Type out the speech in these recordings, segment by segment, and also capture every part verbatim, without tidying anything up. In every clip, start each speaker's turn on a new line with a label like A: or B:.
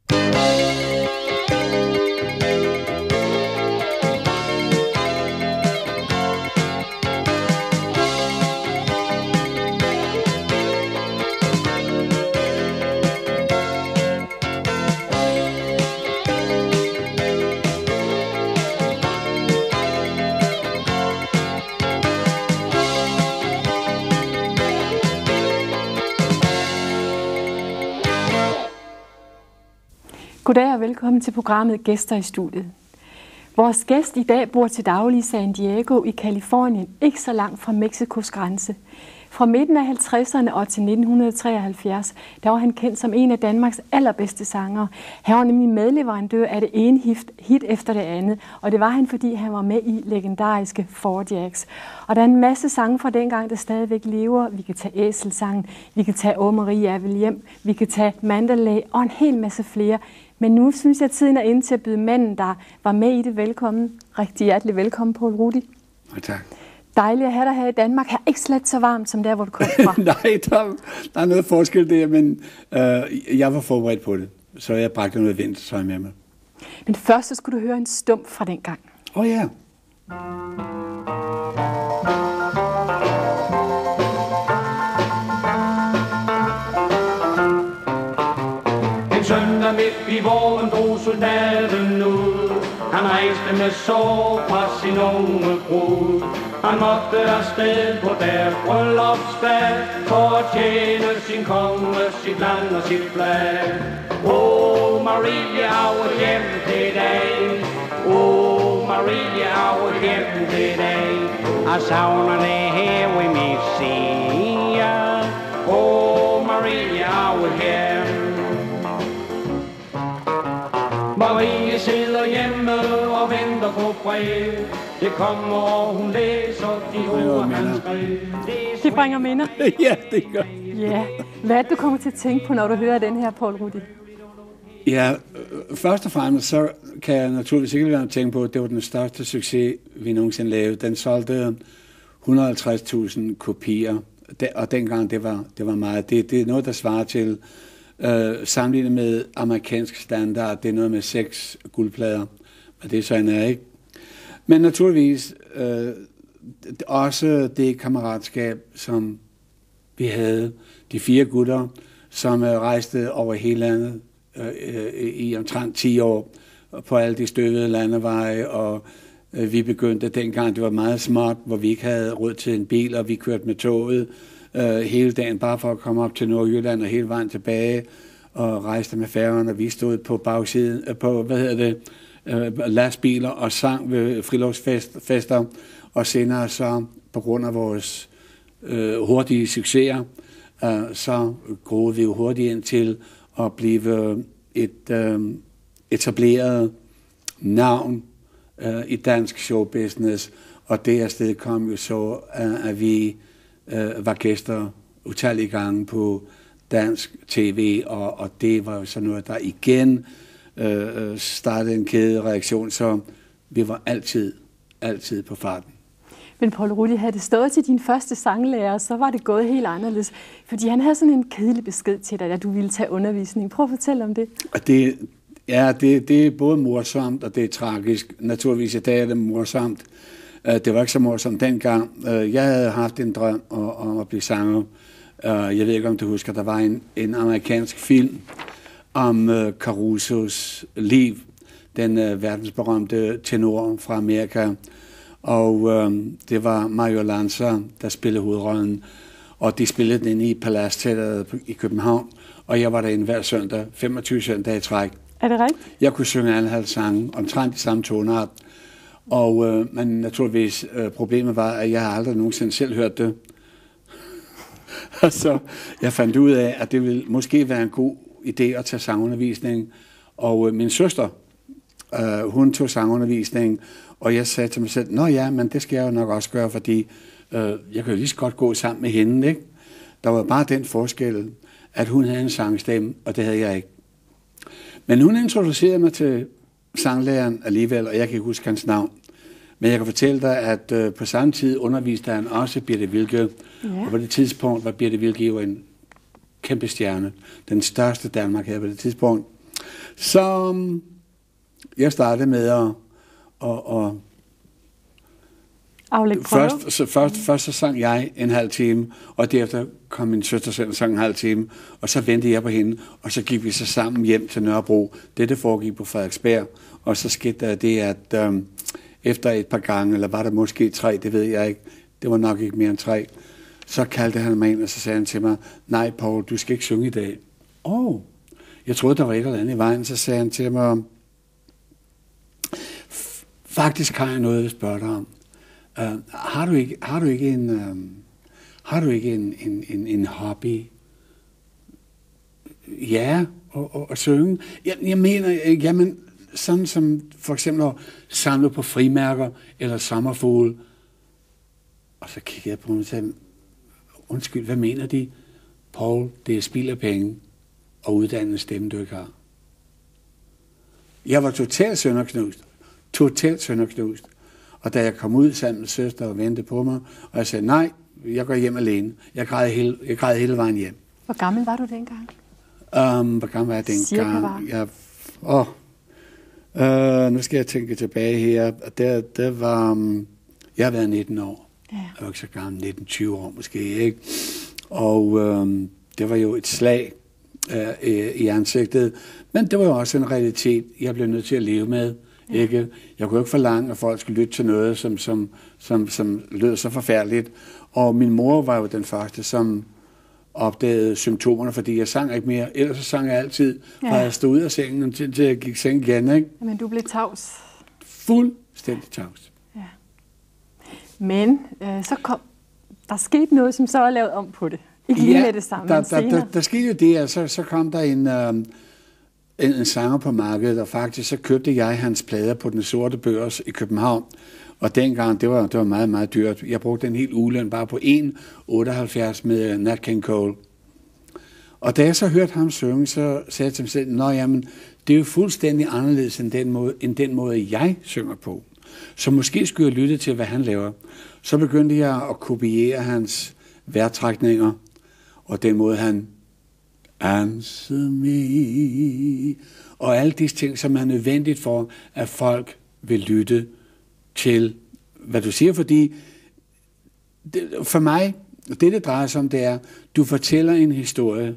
A: Goddag og velkommen til programmet Gæster i studiet. Vores gæst i dag bor til daglig i San Diego i Californien, ikke så langt fra Mexikos grænse. Fra midten af halvtredserne og til nitten treoghalvfjerds, der var han kendt som en af Danmarks allerbedste sangere. Han var nemlig medleverandør af det ene hit efter det andet, og det var han, fordi han var med i legendariske Four Jacks. Og der er en masse sange fra dengang, der stadigvæk lever. Vi kan tage Æselsangen, vi kan tage Åh Marie er vel hjem, vi kan tage Mandalay og en hel masse flere. Men nu synes jeg, at tiden er inde til at byde manden, der var med i det, velkommen. Rigtig hjertelig velkommen, Poul Rudi.
B: Ja, tak.
A: Dejligt at have dig her i Danmark. Her er ikke slet så varmt, som der, hvor du kom fra.
B: Nej, der, der er noget forskel der, men øh, jeg var forberedt på det. Så jeg bragte noget vintertøj med mig.
A: Men først så skulle du høre en stump fra den gang.
B: Åh oh, ja.
C: Søndag midt i våren drog soldaten ud. Han rejste med sorg fra sin unge brud. Han måtte afsted på deres bryllupsdag for at tjene sin konge, sit land og sit flag. Åh, Marie, af hjem til dag. Åh, Marie, af hjem til dag. Jeg savner det her ved min side. Åh, Marie, af hjem. Marie sidder hjemme og venter på brev. Det kommer, og hun læser de ord, han skrev.
A: Det bringer minder.
B: Ja, det gør.
A: Ja. Hvad er det, du kommer til at tænke på, når du hører den her, Poul Rudi?
B: Ja, først og fremmest så kan jeg naturligvis ikke være at tænke på, at det var den største succes, vi nogensinde lavede. Den solgte et hundrede og halvtreds tusind kopier, og dengang det var, det var meget. Det, det er noget, der svarer til Uh, sammenlignet med amerikansk standard, det er noget med seks guldplader, og det er sådan er ikke. Men naturligvis uh, også det kammeratskab, som vi havde, de fire gutter, som uh, rejste over hele landet uh, uh, i omtrent ti år på alle de støvede landeveje, og uh, vi begyndte dengang, det var meget smart, hvor vi ikke havde råd til en bil, og vi kørte med toget Uh, hele dagen, bare for at komme op til Nordjylland og hele vejen tilbage, og rejste med færgerne, og vi stod på bagsiden, uh, på, hvad hedder det, uh, lastbiler og sang ved friluftsfester, og senere så, på grund af vores uh, hurtige succeser, uh, så groede vi jo hurtigt ind til at blive et uh, etableret navn uh, i dansk showbusiness, og det afsted kom jo så, uh, at vi Uh, var gæster utallige gange på dansk tv, og, og det var jo sådan noget, der igen uh, startede en kædereaktion, så vi var altid, altid på farten.
A: Men Poul Rudi, havde det stået til din første sanglærer, så var det gået helt anderledes, fordi han havde sådan en kedelig besked til dig, at du ville tage undervisning. Prøv at fortælle om det.
B: Og det ja, det, det er både morsomt, og det er tragisk. Naturligvis i dag er det morsomt. Det var ikke så morsomt dengang. Jeg havde haft en drøm om at blive sanger. Jeg ved ikke, om du husker, der var en, en amerikansk film om Carusos liv, den verdensberømte tenor fra Amerika. Og det var Mario Lanza, der spillede hovedrollen. Og de spillede den i Paladsteatret i København. Og jeg var derinde hver søndag, femogtyve søndage i træk.
A: Er det rigtigt?
B: Jeg kunne synge alle halv sange, omtrent i samme tonart. Og øh, men naturligvis, øh, problemet var, at jeg aldrig nogensinde selv hørt det. Så jeg fandt ud af, at det ville måske være en god idé at tage sangundervisning. Og øh, min søster, øh, hun tog sangundervisning, og jeg sagde til mig selv, nå ja, men det skal jeg jo nok også gøre, fordi øh, jeg kan jo lige så godt gå sammen med hende, ikke? Der var bare den forskel, at hun havde en sangstemme, og det havde jeg ikke. Men hun introducerede mig til sanglæreren alligevel, og jeg kan ikke huske hans navn. Men jeg kan fortælle dig, at øh, på samme tid underviste han også Birthe Wilke. Ja. Og på det tidspunkt var Birthe Wilke jo en kæmpe stjerne. Den største Danmark her på det tidspunkt. Så um, jeg startede med at, at, at
A: aflægge prøve.
B: Først, så, først, mm. først så sang jeg en halv time, og derefter kom min søster selv og sang en halv time, og så ventede jeg på hende, og så gik vi så sammen hjem til Nørrebro. Dette foregik på Frederiksberg, og så skete der det, at øhm, efter et par gange, eller var der måske tre, det ved jeg ikke, det var nok ikke mere end tre, så kaldte han mig ind, og så sagde han til mig, nej Paul, du skal ikke synge i dag. Åh, oh, jeg troede, der var et eller andet i vejen, så sagde han til mig, faktisk har jeg noget at spørge dig om. Uh, har du ikke, har du ikke en, um, har du ikke en, en, en, en hobby? Ja, og, og, og synge. Jeg, jeg mener, jamen, sådan som for eksempel at samle på frimærker eller sommerfugle. Og så kiggede jeg på mig og sagde, undskyld, hvad mener de? Paul, det er spild af penge og uddannet stemme, du ikke har. Jeg var totalt sønderknust. Totalt sønderknust. Og da jeg kom ud sammen med søster og ventede på mig, og jeg sagde, nej, jeg går hjem alene. Jeg græd hele, jeg græd hele vejen hjem.
A: Hvor gammel var du dengang?
B: Um, hvor gammel var jeg dengang?
A: Cirka var?
B: Jeg, åh, øh, nu skal jeg tænke tilbage her. Det, det var, um, jeg har været nitten år. Ja. Jeg var ikke så gammel, nitten tyve år måske, ikke? Og um, det var jo et slag uh, i, i ansigtet. Men det var jo også en realitet, jeg blev nødt til at leve med. Ja. Ikke? Jeg kunne ikke forlange, at folk skulle lytte til noget, som, som, som, som lød så forfærdeligt. Og min mor var jo den første, som opdagede symptomerne, fordi jeg sang ikke mere. Ellers så sang jeg altid, fra ja. jeg stod ud af sengen, til, til jeg gik i seng igen. Ikke?
A: Men du blev tavs.
B: Fuldstændig tavs.
A: Ja. Men øh, så kom, der skete noget, som så er lavet om på det. Ikke lige
B: ja,
A: med det samme,
B: der, der, der, der skete jo det, at så, så kom der en... Øh, En, en sanger på markedet, og faktisk så købte jeg hans plader på den sorte børs i København. Og dengang, det var, det var meget, meget dyrt. Jeg brugte en hel ugeløn bare på en komma otteoghalvfjerds med Nat King Cole. Og da jeg så hørte ham synge, så sagde jeg til mig selv, nå jamen, det er jo fuldstændig anderledes end den måde, end den måde jeg synger på. Så måske skulle jeg lytte til, hvad han laver. Så begyndte jeg at kopiere hans vejrtrækninger, og den måde han answer me, og alle disse ting, som er nødvendigt for, at folk vil lytte til, hvad du siger, fordi det, for mig, det det drejer sig om, det er, du fortæller en historie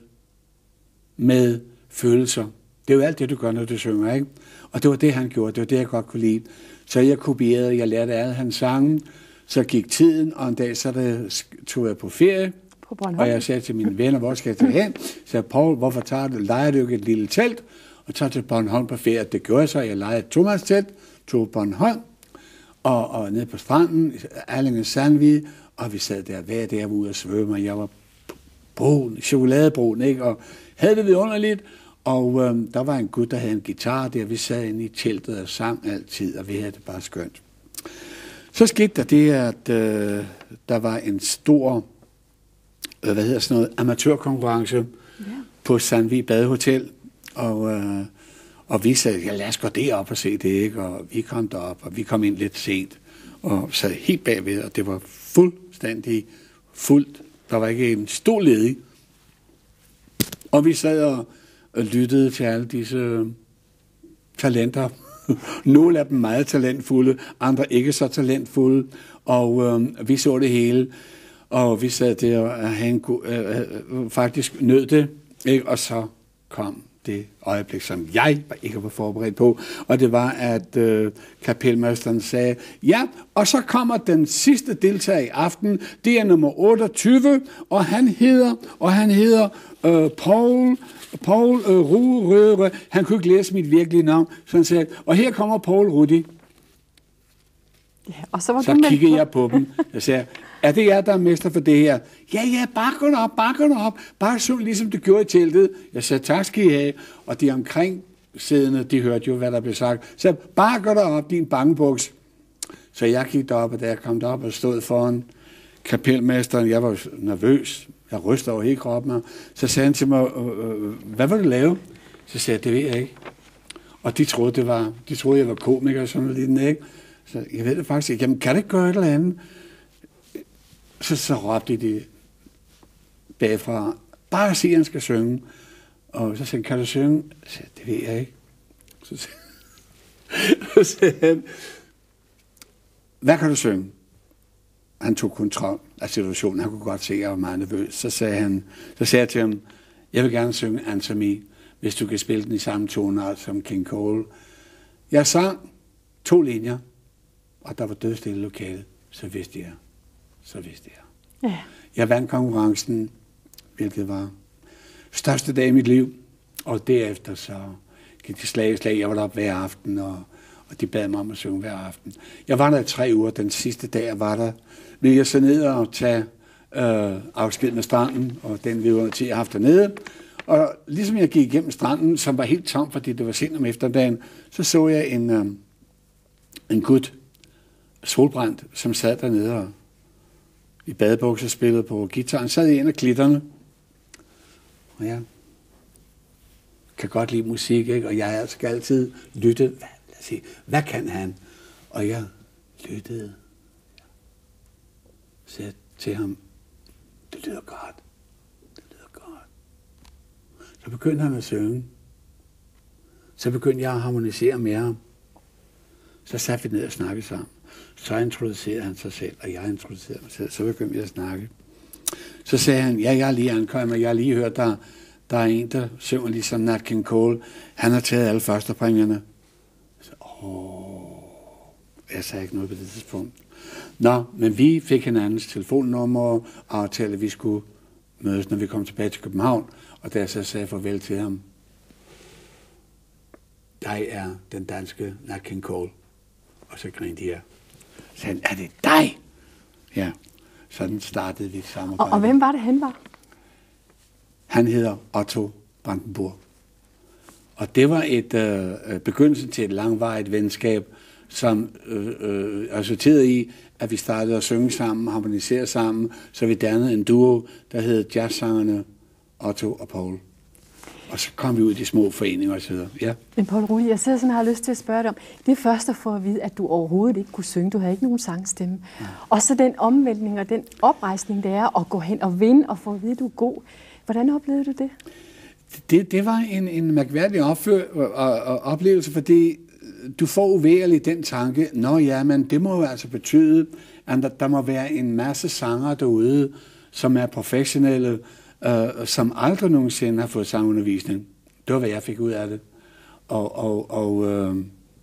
B: med følelser. Det er jo alt det, du gør, når du synger, ikke? Og det var det, han gjorde, det var det, jeg godt kunne lide. Så jeg kopierede, jeg lærte alle hans sange, så gik tiden, og en dag så det, tog jeg på ferie, og jeg sagde til mine venner, hvor skal jeg tage hen? Så sagde Paul, hvorfor tager du, leger du ikke et lille telt, og tager til Bornholm på ferie? Det gjorde jeg så, jeg lejede et Thomas telt, tog Bornholm, og, og ned på stranden, Allinge Sandvig, og vi sad der hver dag ude og svømme, og jeg var brun, chokoladebrun, ikke? Og havde det vidunderligt, og øhm, der var en gut, der havde en guitar der, vi sad inde i teltet og sang altid, og vi havde det bare skønt. Så skete der det, at øh, der var en stor hvad hedder sådan noget, amatørkonkurrence ja. på Sandvig Badehotel, og, øh, og vi sagde, ja lad os gå derop og se det, ikke? Og vi kom derop, og vi kom ind lidt sent, og sad helt bagved, og det var fuldstændig fuldt. Der var ikke en stol ledig. Og vi sad og, og lyttede til alle disse øh, talenter. Nogle af dem meget talentfulde, andre ikke så talentfulde, og øh, vi så det hele. Og vi sad der og han øh, øh, faktisk nød det, ikke? Og så kom det øjeblik, som jeg ikke var forberedt på, og det var, at øh, kapelmesteren sagde, ja, og så kommer den sidste deltager i aften, det er nummer otteogtyve, og han hedder, og han hedder øh, Paul, Paul øh, Rurøre, han kunne ikke læse mit virkelige navn, så han sagde, og her kommer Paul Rudi.
A: Ja, og så var
B: så kiggede jeg på dem, jeg sagde, er det jer, der er mester for det her? Ja, ja, bare gå op, bare gå op. Bare syng, ligesom du gjorde i teltet. Jeg sagde, tak skal I have. Og de omkring siddende, de hørte jo, hvad der blev sagt. Så bare gå op, din bangebuks. Så jeg gik derop, og da jeg kom derop og stod foran kapelmesteren, jeg var nervøs. Jeg rystede over hele kroppen. Så sagde han til mig, hvad vil du lave? Så sagde jeg, det ved jeg ikke. Og de troede, det var, de troede jeg var komiker og sådan noget lignende, ikke? Så jeg ved det faktisk ikke. Jamen, kan det ikke gøre et eller andet? Så, så råbte de bagfra, bare sig, at han skal synge. Og så sagde han, kan du synge? Så sagde, det ved jeg ikke. Så sagde, så sagde han, hvad kan du synge? Han tog kontrol af situationen. Han kunne godt se, at jeg var meget nervøs. Så sagde, han, så sagde jeg til ham, jeg vil gerne synge Answer Me, hvis du kan spille den i samme tonart som King Cole. Jeg sang to linjer, og der var dødstille i lokalet. Så vidste jeg. Så vidste jeg.
A: Ja.
B: Jeg vandt konkurrencen, hvilket var største dag i mit liv. Og derefter så gik de slag i slag. Jeg var deroppe hver aften, og, og de bad mig om at synge hver aften. Jeg var der i tre uger. Den sidste dag, jeg var der, ville jeg så ned og tage øh, afsked med stranden, og den vi under tid, jeg har haft dernede. Og ligesom jeg gik igennem stranden, som var helt tom, fordi det var sent om eftermiddagen, så så jeg en, øh, en gut, solbrændt, som sad dernede og i badebukser spillede på guitaren. Sad i en af klitterne. Og jeg kan godt lide musik, ikke? Og jeg skal altid lytte. Hvad, lad os se, hvad kan han? Og jeg lyttede. Så jeg til ham, det lyder godt. Det lyder godt. Så begyndte han at synge. Så begyndte jeg at harmonisere med ham. Så satte vi ned og snakkede sammen. Så introducerede han sig selv, og jeg introducerede mig selv. Så begyndte vi at snakke. Så sagde han, ja, jeg er lige ankommet, jeg har lige hørt, der, der er en, der synger ligesom Nat King Cole. Han har taget alle førstepræmierne. Så, åh, jeg sagde ikke noget på det tidspunkt. Nå, men vi fik hinandens telefonnummer og aftalte, at vi skulle mødes, når vi kom tilbage til København. Og da jeg så sagde farvel til ham, dig er den danske Nat King Cole. Og så grinte jeg. Så sagde han, er det dig? Ja, sådan startede vi et samarbejde.
A: Og, og hvem var det, han var?
B: Han hedder Otto Brandenburg. Og det var et øh, begyndelse til et langvarigt venskab, som øh, øh, resulterede i, at vi startede at synge sammen, harmonisere sammen, så vi dannede en duo, der hed jazzsangerne Otto og Paul. Og så kom vi ud i de små foreninger og så videre. Ja.
A: Men Paul Rulli, jeg sidder sådan og har lyst til at spørge dig om, det er først at få at vide, at du overhovedet ikke kunne synge, du havde ikke nogen sangstemme. Ja. Og så den omvæltning og den oprejsning, det er at gå hen og vinde og få at vide, at du er god. Hvordan oplevede du det?
B: Det, det var en, en mærkværdig opfør, og, og, oplevelse, fordi du får uvægerligt den tanke, nå ja, men det må jo altså betyde, at der, der må være en masse sangere derude, som er professionelle, øh, som aldrig nogensinde har fået sangundervisning. Det var, hvad jeg fik ud af det. Og, og, og øh,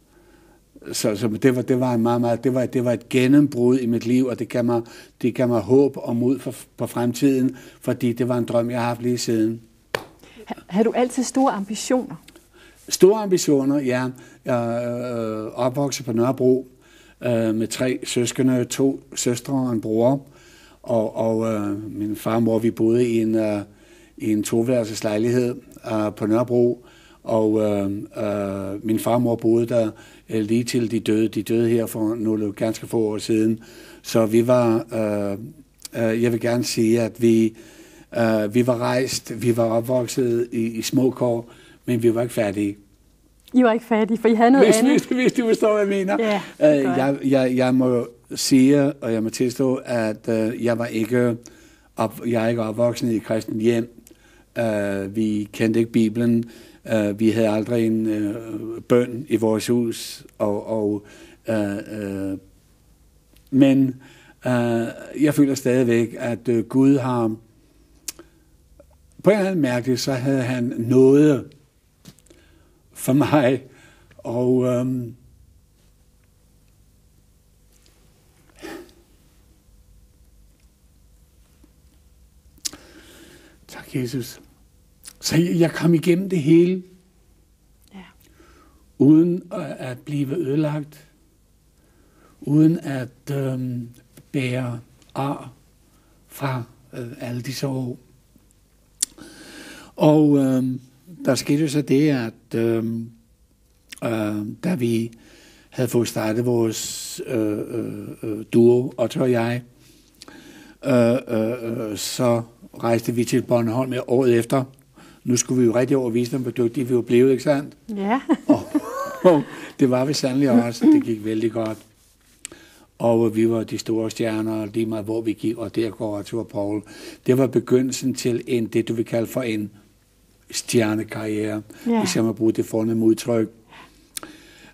B: så, så det var, det var en meget, meget, det var, det var et gennembrud i mit liv, og det gav mig, det gav mig håb og mod for, på fremtiden, fordi det var en drøm, jeg har haft lige siden.
A: Havde du altid store ambitioner?
B: Store ambitioner, ja. Jeg er øh, opvokset på Nørrebro øh, med tre søskende, to søstre og en bror. Og, og øh, min far og mor, vi boede i en, øh, i en toværelseslejlighed øh, på Nørrebro. Og øh, øh, min far og mor boede der øh, lige til de døde. De døde her for nogle ganske få år siden. Så vi var, øh, øh, jeg vil gerne sige, at vi, øh, vi var rejst, vi var opvokset i, i små kår, men vi var ikke færdige.
A: I var ikke færdige, for I havde noget
B: hvis,
A: andet.
B: Hvis, hvis du forstår, hvad jeg mener.
A: Ja,
B: uh, jeg, jeg, jeg må sige, og jeg må tilstå, at uh, jeg var ikke, op, jeg er ikke opvokset i et kristent hjem. Uh, vi kendte ikke Bibelen. Uh, vi havde aldrig en uh, bøn i vores hus. Og, og, uh, uh, men uh, jeg føler stadigvæk, at uh, Gud har, på en eller anden mærke, så havde han noget for mig, og øhm, tak Jesus. Så jeg, jeg kom igennem det hele,
A: ja.
B: Uden at blive ødelagt, uden at øhm, bære ar fra øh, alle disse år. Og øhm, der skete jo så det, at øh, øh, da vi havde fået startet vores øh, øh, duo, Otto og jeg, øh, øh, så rejste vi til Bornholm med året efter. Nu skulle vi jo rigtig overvise dem, hvor dygtige vi var blevet, ikke sandt?
A: Ja.
B: og, og det var vi sandelig også. Det gik vældig godt. Og vi var de store stjerner, lige meget hvor vi gik, og der går Otto og Paul. Det var begyndelsen til en, det du vil kalde for en stjernekarriere, ja. Hvis jeg må bruge det fornemme udtryk.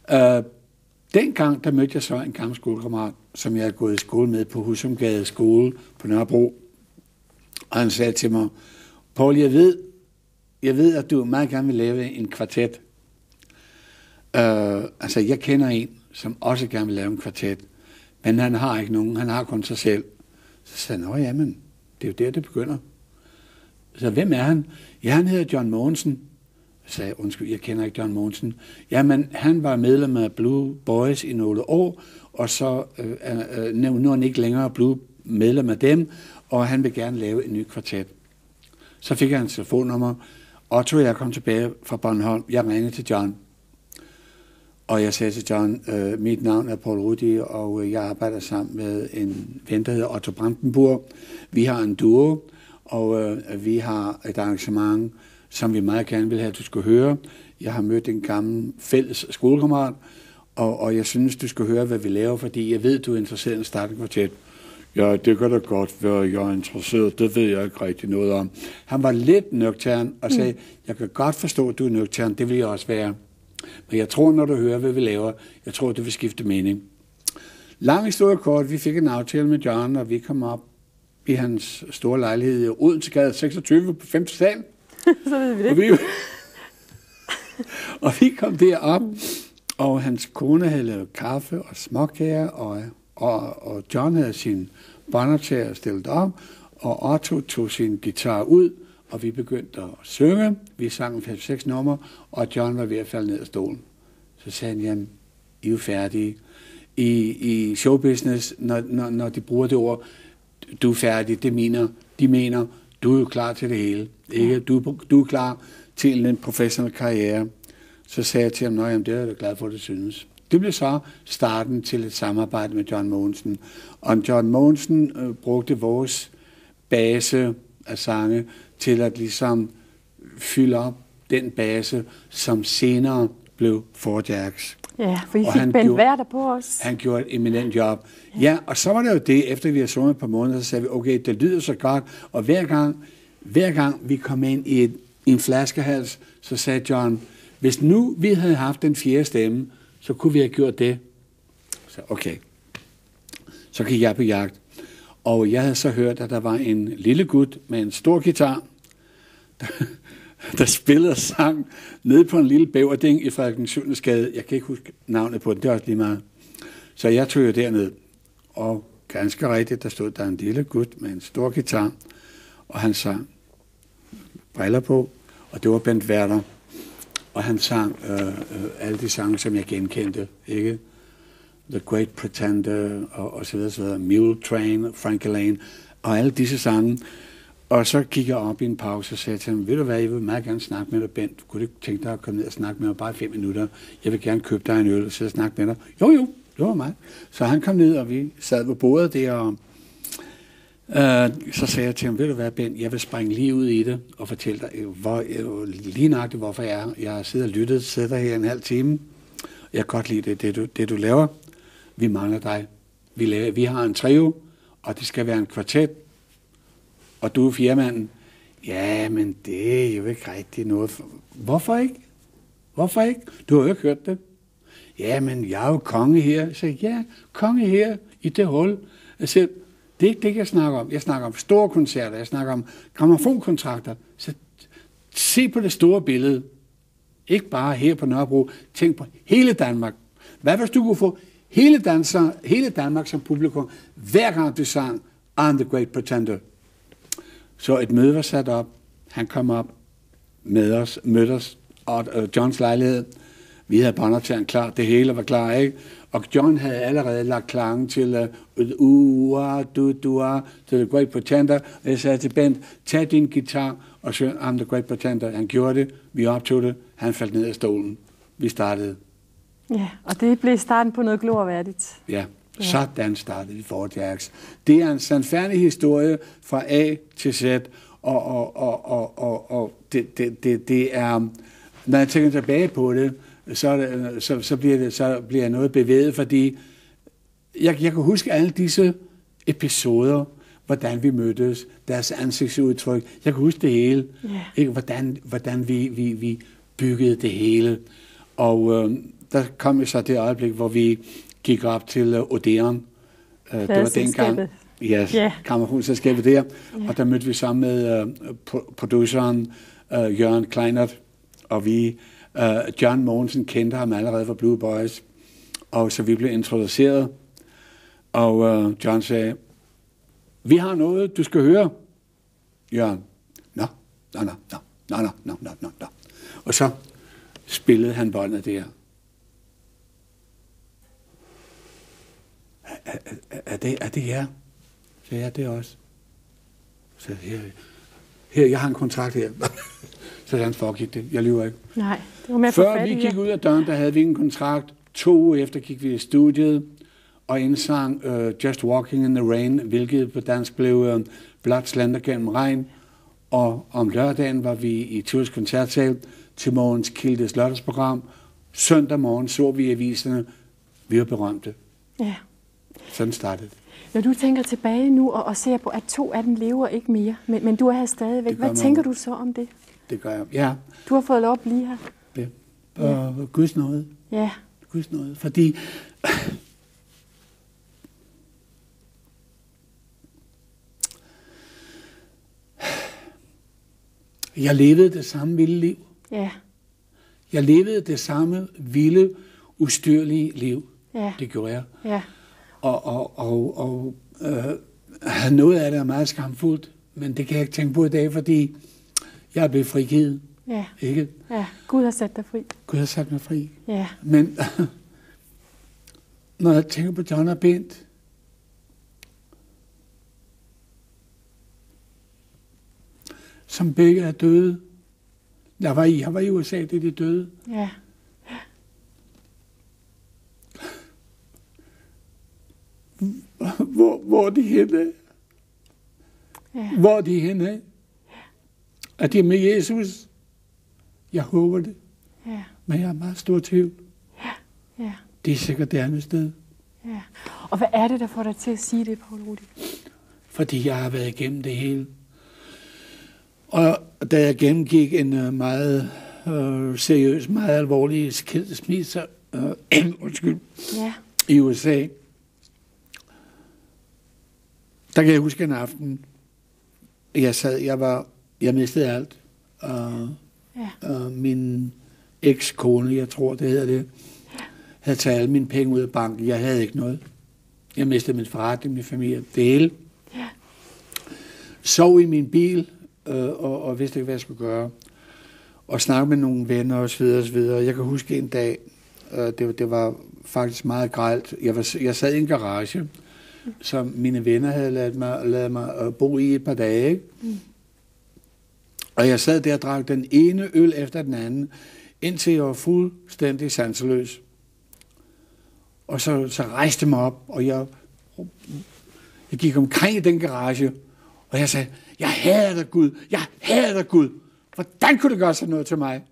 B: Uh, dengang, der mødte jeg så en gammel skolekammerat, som jeg havde gået i skole med på Husumgade skole på Nørrebro. Og han sagde til mig, Paul, jeg ved, jeg ved, at du meget gerne vil lave en kvartet. Uh, altså, jeg kender en, som også gerne vil lave en kvartet, men han har ikke nogen, han har kun sig selv. Så sagde han, nå jamen, det er jo der, det begynder. Så hvem er han? Ja, han hedder John Mogensen. Så sagde jeg, undskyld, jeg kender ikke John Mogensen. Jamen, han var medlem af Blue Boys i nogle år, og så øh, øh, nu er han ikke længere Blue medlem af dem, og han vil gerne lave en ny kvartet. Så fik jeg hans telefonnummer, Otto og jeg kom tilbage fra Bornholm. Jeg ringede til John, og jeg sagde til John, øh, mit navn er Paul Rudi, og jeg arbejder sammen med en ven, der hedder Otto Brandenburg. Vi har en duo, og øh, vi har et arrangement, som vi meget gerne vil have, at du skal høre. Jeg har mødt en gammel fælles skolekammerat, og, og jeg synes, du skal høre, hvad vi laver, fordi jeg ved, du er interesseret i en starte kvartet. Ja, det kan da godt være, jeg er interesseret. Det ved jeg ikke rigtig noget om. Han var lidt nøgtern og sagde, mm. jeg kan godt forstå, at du er nøgtern. Det vil jeg også være. Men jeg tror, når du hører, hvad vi laver, jeg tror, du vil skifte mening. Lang historie kort, vi fik en aftale med John, og vi kom op i hans store lejlighed i Odensegade seksogtyve på femte sal.
A: Så ved vi det.
B: Og vi, og vi kom derop, og hans kone havde lavet kaffe og småkager, og, og, og John havde sin båndoptager stillet op, og Otto tog sin guitar ud, og vi begyndte at synge. Vi sang fem seks numre, og John var ved at falde ned af stolen. Så sagde han, jamen, I er jo færdige. I, i showbusiness, når, når, når de bruger det ord, du er færdig, det mener, de mener, du er jo klar til det hele. Ikke? Du, du er klar til en professionel karriere. Så sagde jeg til ham, jamen, det er jeg glad for, at det synes. Det blev så starten til et samarbejde med John Mogensen. Og John Mogensen øh, brugte vores base af sange til at ligesom fylde op den base, som senere blev Four Jacks.
A: Ja, for I fik Ben Werder på os.
B: Han gjorde et eminent job. Ja. ja, og så var det jo det, efter vi havde sunget et par måneder, så sagde vi, okay, det lyder så godt, og hver gang, hver gang vi kom ind i, et, i en flaskehals, så sagde John, hvis nu vi havde haft den fjerde stemme, så kunne vi have gjort det. Så okay. Så gik jeg på jagt. Og jeg havde så hørt, at der var en lille gut med en stor guitar, der, der spillede og sang nede på en lille bæverding i Frederiksen-Gade. Jeg kan ikke huske navnet på den, det er også lige meget. Så jeg tog jo derned, og ganske rigtigt, der stod der en lille gut med en stor guitar, og han sang briller på, og det var Bent Werder. Og han sang øh, øh, alle de sange, som jeg genkendte, ikke? The Great Pretender, og, og så videre, så videre, Mule Train, Frankie Lane, og alle disse sange. Og så gik jeg op i en pause og sagde til ham, ved du hvad, jeg vil meget gerne snakke med dig, Bent. Kunne du ikke tænke dig at komme ned og snakke med mig bare fem minutter? Jeg vil gerne købe dig en øl og sidde og snakke med dig. Jo, jo, det var mig. Så han kom ned, og vi sad på bordet der, og øh, så sagde jeg til ham, ved du hvad, Bent, jeg vil springe lige ud i det og fortælle dig, hvor, øh, lige nøjagtigt, hvorfor jeg er. Jeg har siddet og lyttet, sidder her en halv time. Jeg kan godt lide det, det du, det, du laver. Vi mangler dig. Vi, laver, vi har en trio, og det skal være en kvartet, og du er firemanden. Ja, men det er jo ikke rigtig noget. For... Hvorfor ikke? Hvorfor ikke? Du har jo ikke hørt det. Ja, men jeg er jo konge her. Jeg sagde, ja, konge her i det hul. Jeg siger, det er ikke det, jeg snakker om. Jeg snakker om store koncerter. Jeg snakker om grammofonkontrakter. Så se på det store billede. Ikke bare her på Nørrebro. Tænk på hele Danmark. Hvad hvis du kunne få hele, danser, hele Danmark som publikum, hver gang du sang I'm the Great Pretender? Så et møde var sat op. Han kom op med os, mødte os, og uh, Johns lejlighed. Vi havde båndoptageren klar, det hele var klar, ikke? Og John havde allerede lagt klangen til uh, uh, du, du, uh, til The Great Pretender. Og jeg sagde til Bent, tag din guitar og syng I'm the Great Pretender. Han gjorde det, vi optog det, han faldt ned af stolen. Vi startede.
A: Ja, og det blev starten på noget glorværdigt.
B: Ja, sådan startede vi Four Jacks. Det er en sandfærdig historie fra A til Z, og, og, og, og, og, og det, det, det, det er, når jeg tænker tilbage på det, så, det, så, så, bliver, det, så bliver jeg noget bevæget, fordi jeg, jeg kan huske alle disse episoder, hvordan vi mødtes, deres ansigtsudtryk. Jeg kan huske det hele, yeah. Ikke? Hvordan, hvordan vi, vi, vi byggede det hele. Og øh, der kom jo så det øjeblik, hvor vi gik op til øh, Odeon. Øh, det var dengang, ja, yeah. kammerhusselskabet der. Yeah. Og der mødte vi sammen med øh, produceren øh, Jørgen Kleinert, og vi, øh, John Mogensen kendte ham allerede fra Blue Boys. Og så vi blev introduceret, og øh, John sagde, vi har noget, du skal høre, Jørgen. Nå, nå, nå, nå, nå, nå, nå, nå, nå. Og så spillede han båndet der. Er, er, er, det, er det jer? Så ja, det er også. Så her, her, jeg har en kontrakt her. Sådan foregik det. Jeg lyver ikke.
A: Nej, det var med
B: Før vi gik ud af døren, der havde vi en kontrakt. To uger efter gik vi i studiet og indsang uh, Just Walking in the Rain, hvilket på dansk blev uh, Blot Slender gennem regn. Og om lørdagen var vi i Turs koncertsal til Mogens Kildes lørdagsprogram. Søndag morgen så vi i aviserne, vi var berømte.
A: Ja.
B: Sådan startede det.
A: Når du tænker tilbage nu og, og ser på, at to af dem lever ikke mere, men, men du er her stadigvæk, hvad tænker du så om det?
B: Det gør jeg, ja.
A: Du har fået lov at blive her.
B: Ja, og ja. Guds nåde.
A: Ja.
B: Guds nåde, fordi jeg levede det samme vilde liv. Ja. Jeg levede det samme vilde, ustyrlige liv. Ja. Det gjorde jeg. Ja. Og, og, og, og øh, noget af det er meget skamfuldt, men det kan jeg ikke tænke på i dag, fordi jeg er blevet frigivet.
A: Ja.
B: Ikke?
A: Ja. Gud har sat dig fri.
B: Gud har sat mig fri.
A: Ja.
B: Men når jeg tænker på John og Bent, som begge er døde. Jeg var i, jeg var i U S A, det er de døde.
A: Ja.
B: Hvor, hvor er de henne? Ja. Hvor er de henne? Ja. Er de med Jesus? Jeg håber det. Ja. Men jeg er meget stor tvivl.
A: Ja. Ja.
B: Det er sikkert det andet sted.
A: Ja. Og hvad er det, der får dig til at sige det, Poul Rudi?
B: Fordi jeg har været igennem det hele. Og da jeg gennemgik en meget øh, seriøs, meget alvorlig skilsmisse øh, undskyld, ja. i U S A, der kan jeg huske en aften, jeg sad, jeg var, jeg mistede alt. Og, ja. og min ekskone, jeg tror det hedder det, havde taget alle mine penge ud af banken. Jeg havde ikke noget. Jeg mistede min forretning, min familie, det hele. Ja. Sov i min bil, øh, og, og vidste ikke, hvad jeg skulle gøre. Og snakkede med nogle venner og så videre, og så videre. Jeg kan huske en dag, øh, det, det var faktisk meget grelt. Jeg, var, jeg sad i en garage, mm. som mine venner havde ladet mig, ladet mig bo i et par dage. Ikke? Mm. Og jeg sad der og drak den ene øl efter den anden, indtil jeg var fuldstændig sanseløs. Og så, så rejste jeg mig op, og jeg, jeg gik omkring i den garage, og jeg sagde, jeg hader dig, Gud, jeg hader dig, Gud. Hvordan kunne du gøre sådan noget til mig?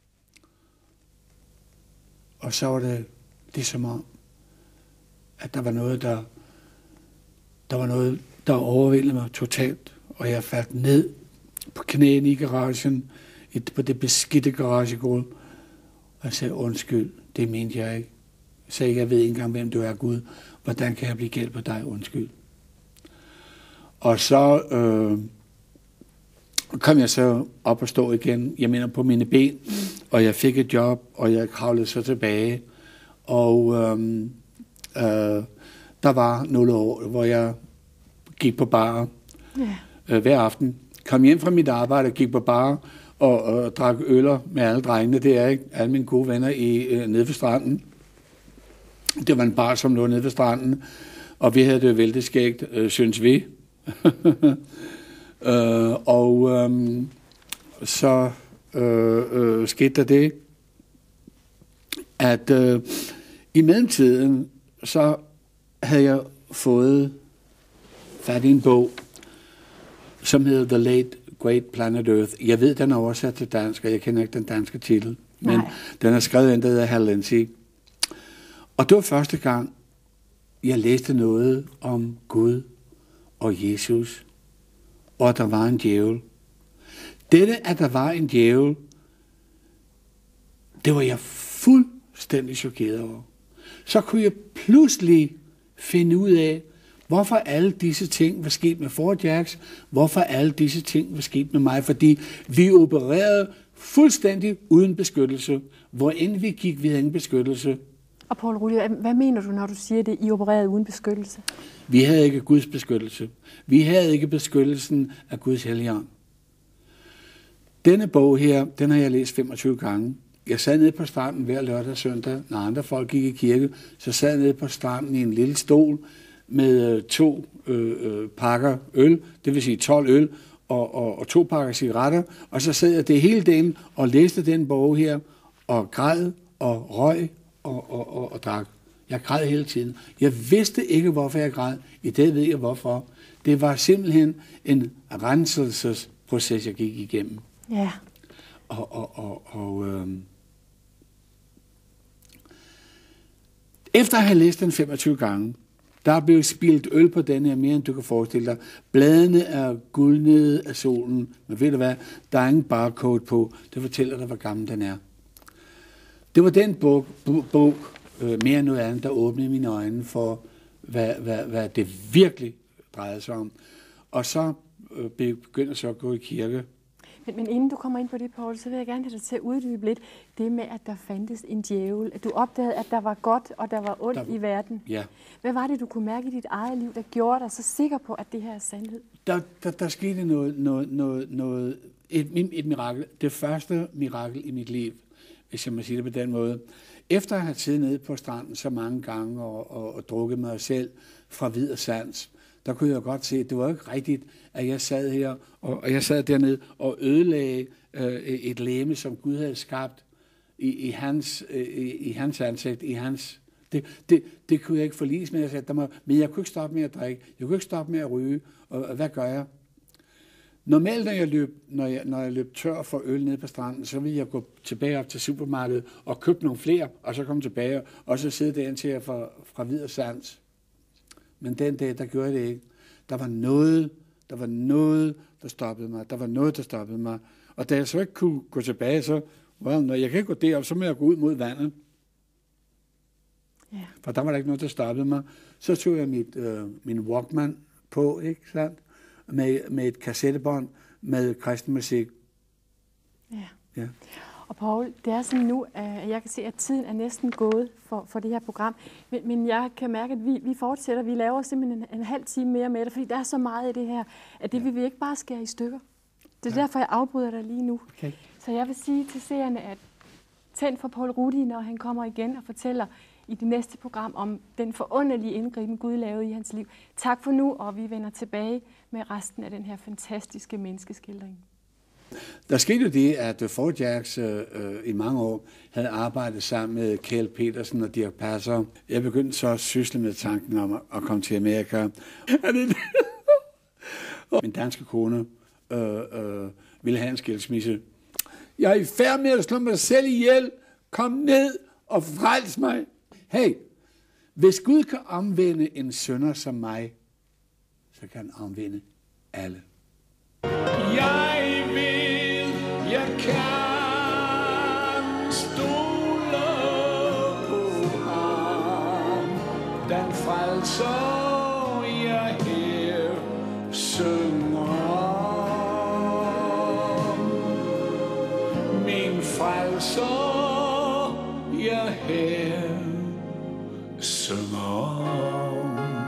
B: Og så var det, det som om, at der var noget, der, der var noget, der overvældede mig totalt, og jeg faldt ned på knæene i garagen, på det beskidte garagegulv, og jeg sagde, undskyld, det mente jeg ikke. Jeg sagde, jeg ved ikke engang, hvem du er, Gud. Hvordan kan jeg blive gæld på dig? Undskyld. Og så øh, kom jeg så op og stå igen, jeg mener på mine ben, mm. og jeg fik et job, og jeg kravlede så tilbage. Og øh, øh, der var nogle år, hvor jeg gik på bar yeah. øh, hver aften. Kom hjem fra mit arbejde og gik på bar og, og drak øller med alle drengene der, ikke? Alle mine gode venner i, øh, nede ved stranden. Det var en bar, som lå nede ved stranden, og vi havde det vældig skægt, øh, synes vi. øh, og øh, så øh, øh, skete der det, at øh, i mellemtiden, så havde jeg fået fat i en bog, som hedder The Late Great Planet Earth. Jeg ved, den er oversat til dansk, og jeg kender ikke den danske titel, men Nej. Den er skrevet af en, der hedder Hal Lindsey. Og det var første gang, jeg læste noget om Gud og Jesus, og at der var en djævel. Dette, at der var en djævel, det var jeg fuldstændig chokeret over. Så kunne jeg pludselig finde ud af, hvorfor alle disse ting var sket med Fort Jacks, hvorfor alle disse ting var sket med mig, fordi vi opererede fuldstændig uden beskyttelse. Hvor end vi gik, vi havde ingen beskyttelse.
A: Og Poul Rudi, hvad mener du, når du siger det, I opererede uden beskyttelse?
B: Vi havde ikke Guds beskyttelse. Vi havde ikke beskyttelsen af Guds helligånd. Denne bog her, den har jeg læst femogtyve gange. Jeg sad nede på stranden hver lørdag og søndag, når andre folk gik i kirke, så sad jeg nede på stranden i en lille stol med øh, to øh, øh, pakker øl, det vil sige tolv øl, og, og, og to pakker cigaretter, og så sad jeg det hele dagen og læste den bog her, og græd og røg og, og, og, og drak. Jeg græd hele tiden. Jeg vidste ikke, hvorfor jeg græd. I dag ved jeg, hvorfor. Det var simpelthen en renselsesproces, jeg gik igennem.
A: Ja.
B: Og, og, og, og øhm, efter at have læst den femogtyve gange, der er blevet spildt øl på den her, mere end du kan forestille dig. Bladene er guldnede af solen, men ved du hvad, der er ingen barcode på. Det fortæller dig, hvor gammel den er. Det var den bog, bog øh, mere end noget andet, der åbnede mine øjne for, hvad, hvad, hvad det virkelig drejede sig om. Og så øh, begyndte jeg så at gå i kirke.
A: Men, men inden du kommer ind på det, Poul, så vil jeg gerne have dig til at uddybe lidt det med, at der fandtes en djævel. At du opdagede, at der var godt, og der var ondt der, i verden.
B: Ja.
A: Hvad var det, du kunne mærke i dit eget liv, der gjorde dig så sikker på, at det her er sandhed?
B: Der, der, der skete noget, noget, noget, noget et, et mirakel. Det første mirakel i mit liv, hvis jeg må sige det på den måde. Efter at have siddet nede på stranden så mange gange og, og, og drukket mig selv fra vid og sans, der kunne jeg godt se, at det var ikke rigtigt, at jeg sad her, og, og jeg sad dernede og ødelagde øh, et legeme, som Gud havde skabt i, i, hans, øh, i hans ansigt, i hans... Det, det, det kunne jeg ikke forlise med, jeg sagde, der må, men jeg kunne ikke stoppe med at drikke, jeg kunne ikke stoppe med at ryge, og, og hvad gør jeg? Normalt, når jeg, løb, når, jeg, når jeg løb tør for øl nede på stranden, så ville jeg gå tilbage op til supermarkedet og købe nogle flere, og så komme tilbage, og så sidde der indtil jeg fra, fra vid og sans. Men den dag, der gjorde jeg det ikke. Der var noget, der var noget, der stoppede mig. Der var noget, der stoppede mig. Og da jeg så ikke kunne gå tilbage, så, well, når jeg kan ikke gå derop, så må jeg gå ud mod vandet. Yeah. For der var der ikke noget, der stoppede mig. Så tog jeg mit, øh, min Walkman på, ikke sandt? Med, med et kassettebånd med kristen musik.
A: Ja.
B: Ja.
A: Og Poul, det er sådan nu, at jeg kan se, at tiden er næsten gået for, for det her program. Men, men jeg kan mærke, at vi, vi fortsætter. Vi laver simpelthen en, en halv time mere med det, fordi der er så meget i det her, at det ja. vil vi ikke bare skære i stykker. Det er ja. derfor, jeg afbryder dig lige nu.
B: Okay.
A: Så jeg vil sige til seerne, at tænd for Poul Rudi, når han kommer igen og fortæller i det næste program om den forunderlige indgriben, Gud lavede i hans liv. Tak for nu, og vi vender tilbage med resten af den her fantastiske menneskeskildring.
B: Der skete jo det, at Fort Jacks øh, i mange år havde arbejdet sammen med Kjeld Petersen og Dirch Passer. Jeg begyndte så at sysle med tanken om at komme til Amerika. Min danske kone øh, øh, ville have en skilsmisse. Jeg er i færd med at slå mig selv ihjel. Kom ned og frels mig. Hey, hvis Gud kan omvende en synder som mig, så kan han omvende alle. Jeg ved, jeg kan stole på ham, den frelser jeg her synger om. Min frelser jeg her synger om.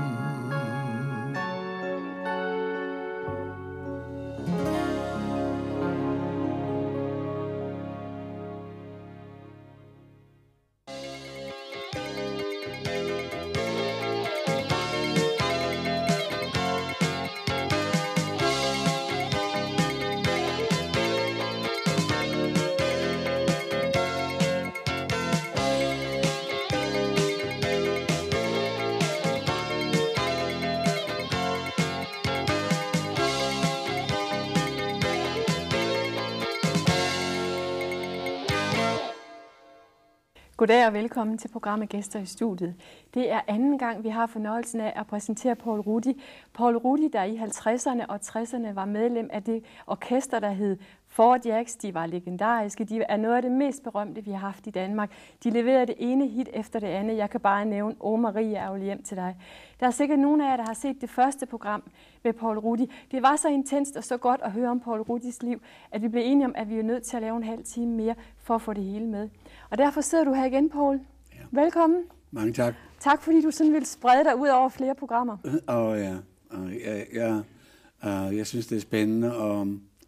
A: Goddag og velkommen til programmet Gæster i studiet. Det er anden gang, vi har fornøjelsen af at præsentere Poul Rudi. Poul Rudi, der i halvtredserne og tresserne var medlem af det orkester, der hed Four Jacks, de var legendariske. De er noget af det mest berømte, vi har haft i Danmark. De leverede det ene hit efter det andet. Jeg kan bare nævne Åh Marie, jeg vil hjem til dig. Der er sikkert nogle af jer, der har set det første program med Poul Rudi. Det var så intenst og så godt at høre om Poul Rudis liv, at vi blev enige om, at vi er nødt til at lave en halv time mere for at få det hele med. Og derfor sidder du her igen, Poul. Ja. Velkommen.
B: Mange tak.
A: Tak, fordi du sådan vil sprede dig ud over flere programmer.
B: Åh oh, ja, og jeg, jeg, uh, jeg synes, det er spændende at,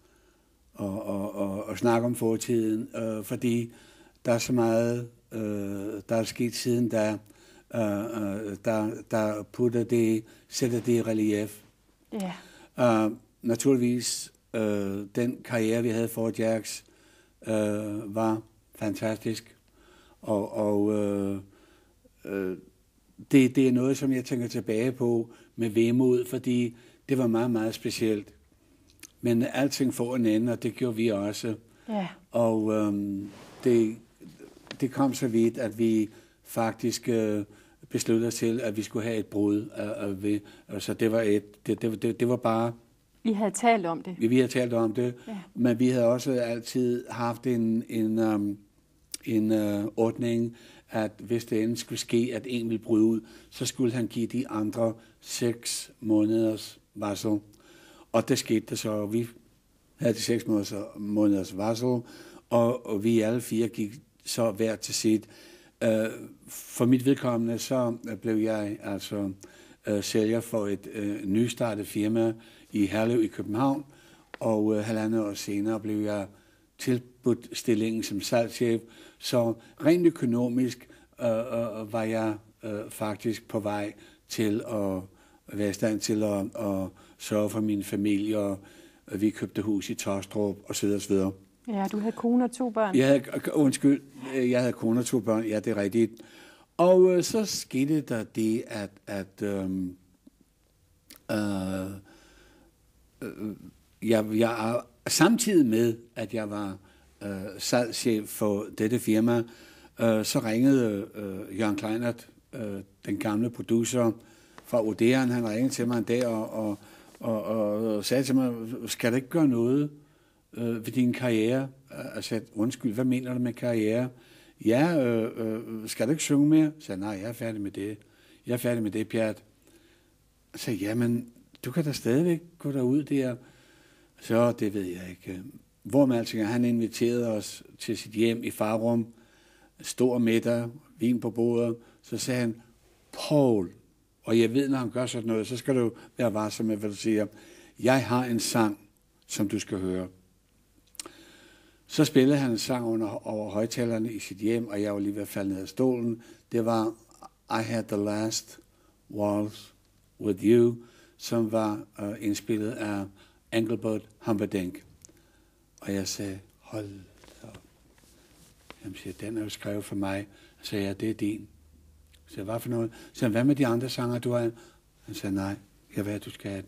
B: at, at, at, at snakke om fortiden, uh, fordi der er så meget, uh, der er sket siden, der, uh, uh, der, der putter det, sætter det i relief. Yeah. Uh, naturligvis, uh, den karriere, vi havde for Jacks, uh, var fantastisk, og, og uh, uh, Det, det er noget, som jeg tænker tilbage på med vemod, fordi det var meget, meget specielt. Men alting får en ende, og det gjorde vi også. Yeah. Og øhm, det, det kom så vidt, at vi faktisk øh, besluttede os til, at vi skulle have et brud. Og, og vi, altså det var et, det, det, det, det var bare...
A: Vi havde talt om det.
B: Vi, vi havde talt om det, yeah. Men vi havde også altid haft en... en um, en øh, ordning, at hvis det endelig skulle ske, at en ville bryde ud, så skulle han give de andre seks måneders varsel. Og det skete det så, vi havde de seks måneders, måneders varsel, og, og vi alle fire gik så hver til sit. Øh, for mit vedkommende, så blev jeg altså øh, sælger for et øh, nystartet firma i Herlev i København, og øh, halvandet år senere blev jeg tilbudt stillingen som salgschef, så rent økonomisk øh, øh, var jeg øh, faktisk på vej til at være i stand til at, at sørge for min familie, og vi købte hus i Tostrup osv. osv.
A: Ja, du havde kone og to børn.
B: Jeg havde, undskyld, jeg havde kone og to børn, ja, det er rigtigt. Og øh, så skete der det, at, at øh, øh, øh, jeg, jeg samtidig med, at jeg var øh, salgschef for dette firma, øh, så ringede øh, Jørgen Kleinert, øh, den gamle producer fra Odeon, han ringede til mig en dag og, og, og, og sagde til mig, skal du ikke gøre noget øh, ved din karriere? Jeg sagde, undskyld, hvad mener du med karriere? Ja, øh, øh, skal du ikke synge mere? Jeg sagde, nej, jeg er færdig med det. Jeg er færdig med det, Pjat. Jeg sagde, jamen, du kan da stadigvæk gå derud der. Så det ved jeg ikke. Hvor man altså, han inviterede os til sit hjem i Farum, stor middag, vin på bordet, så sagde han, Poul, og jeg ved, når han gør sådan noget, så skal du være varsom med, hvad du siger. Jeg har en sang, som du skal høre. Så spillede han en sang under, over højtalerne i sit hjem, og jeg var lige ved at falde ned af stolen. Det var I Had the Last Waltz with You, som var uh, indspillet af Engelbert Humperdinck. Og jeg sagde, hold da op. Jamen siger, den er jo skrevet for mig. Så sagde jeg, det er din. Så jeg, hvad for noget? Så sagde, hvad med de andre sanger, du har? Han sagde, nej, jeg ved, at du skal have den.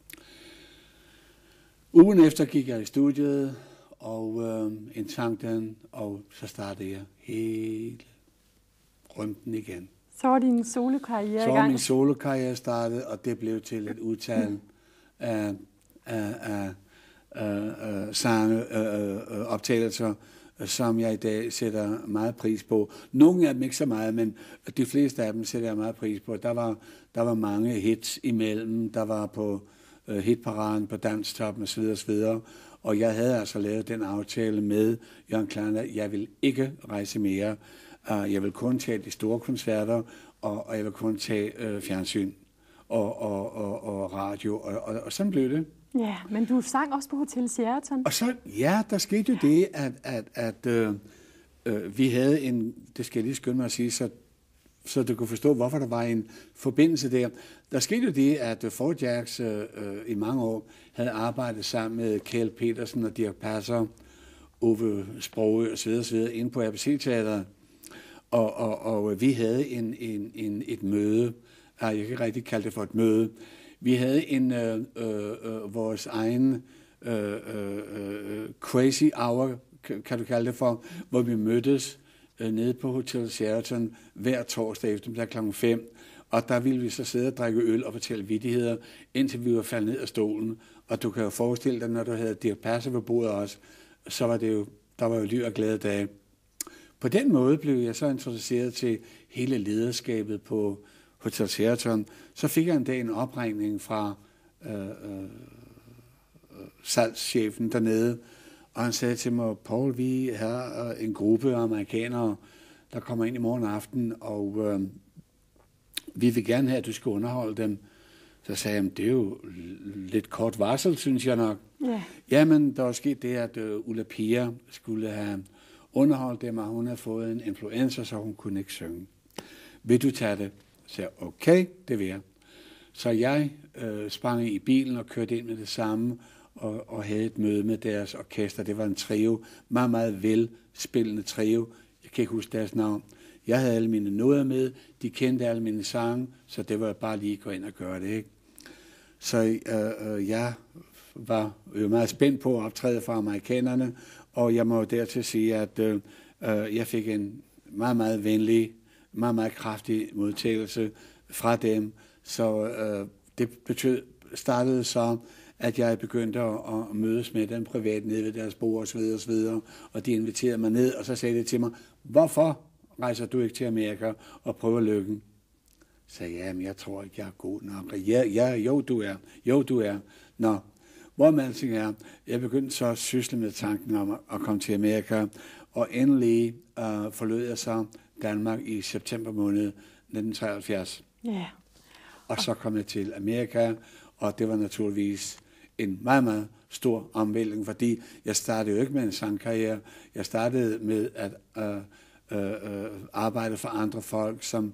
B: Ugen efter gik jeg i studiet, og øh, indtang den, og så startede jeg hele runden igen.
A: Så var din solokarriere i gang?
B: Så var min solokarriere startet, og det blev til et udtal af, af, af, af, af sange, øh, optagelser, som jeg i dag sætter meget pris på. Nogle af dem ikke så meget, men de fleste af dem sætter jeg meget pris på. Der var, der var mange hits imellem, der var på uh, hitparaden, på Danstoppen osv. osv. Og jeg havde altså lavet den aftale med Jørgen Kleinert, jeg vil ikke rejse mere. Uh, jeg vil kun tage de store koncerter, og, og jeg vil kun tage uh, fjernsyn og, og, og, og radio, og, og, og sådan blev det.
A: Ja, men du sang også på Hotel Sheraton.
B: Og så, ja, der skete jo det, at, at, at øh, øh, vi havde en, det skal jeg lige skynde mig at sige, så, så du kunne forstå, hvorfor der var en forbindelse der. Der skete jo det, at Four Jacks øh, øh, i mange år havde arbejdet sammen med Kjeld Petersen og Dirch Passer, Ove Sprogøe osv. osv. inde på A B C-teateret. Og, og, og vi havde en, en, en, et møde, jeg kan ikke rigtig kalde det for et møde. Vi havde en øh, øh, vores egen øh, øh, crazy hour, kan du kalde det for, hvor vi mødtes øh, nede på Hotel Sheraton hver torsdag eftermiddag klokken fem. Og der ville vi så sidde og drikke øl og fortælle vittigheder, indtil vi var faldet ned af stolen. Og du kan jo forestille dig, når du havde Dirch Passer ved bordet også, så var det jo, der var jo liv og glade dage. På den måde blev jeg så introduceret til hele lederskabet på Hotel Sheraton. Så fik jeg en dag en opringning fra øh, øh, salgschefen dernede, og han sagde til mig, Paul, vi har en gruppe af amerikanere, der kommer ind i morgen aften, og øh, vi vil gerne have, at du skal underholde dem. Så sagde jeg, det er jo lidt kort varsel, synes jeg nok.
A: Ja.
B: Jamen, der var sket det, at uh, Ulla Pia skulle have underholdt dem, og hun havde fået en influenza, så hun kunne ikke synge. Vil du tage det? Så jeg, okay, det vil jeg. Så jeg øh, sprang i bilen og kørte ind med det samme, og, og havde et møde med deres orkester. Det var en trio, meget, meget velspillende trio. Jeg kan ikke huske deres navn. Jeg havde alle mine noder med, de kendte alle mine sange, så det var bare lige at gå ind og gøre det, ikke? Så øh, øh, jeg var jo meget spændt på at optræde for amerikanerne, og jeg må jo dertil sige, at øh, øh, jeg fik en meget, meget venlig, meget, meget kraftig modtagelse fra dem. Så øh, det betød, startede så, at jeg begyndte at, at mødes med dem privat nede ved deres bord osv. osv. Og de inviterede mig ned, og så sagde de til mig, hvorfor rejser du ikke til Amerika og prøver lykken? Så sagde jeg, jamen jeg tror ikke, jeg er god nok. Ja, ja, jo du er, jo du er. Nå, hvor man siger, jeg begyndte så at sysle med tanken om at komme til Amerika, og endelig uh, forlod jeg så Danmark i september måned nitten treoghalvfjerds.
A: Ja.
B: Og så kom jeg til Amerika, og det var naturligvis en meget, meget stor omvæltning, fordi jeg startede jo ikke med en sangkarriere. Jeg startede med at uh, uh, uh, arbejde for andre folk, som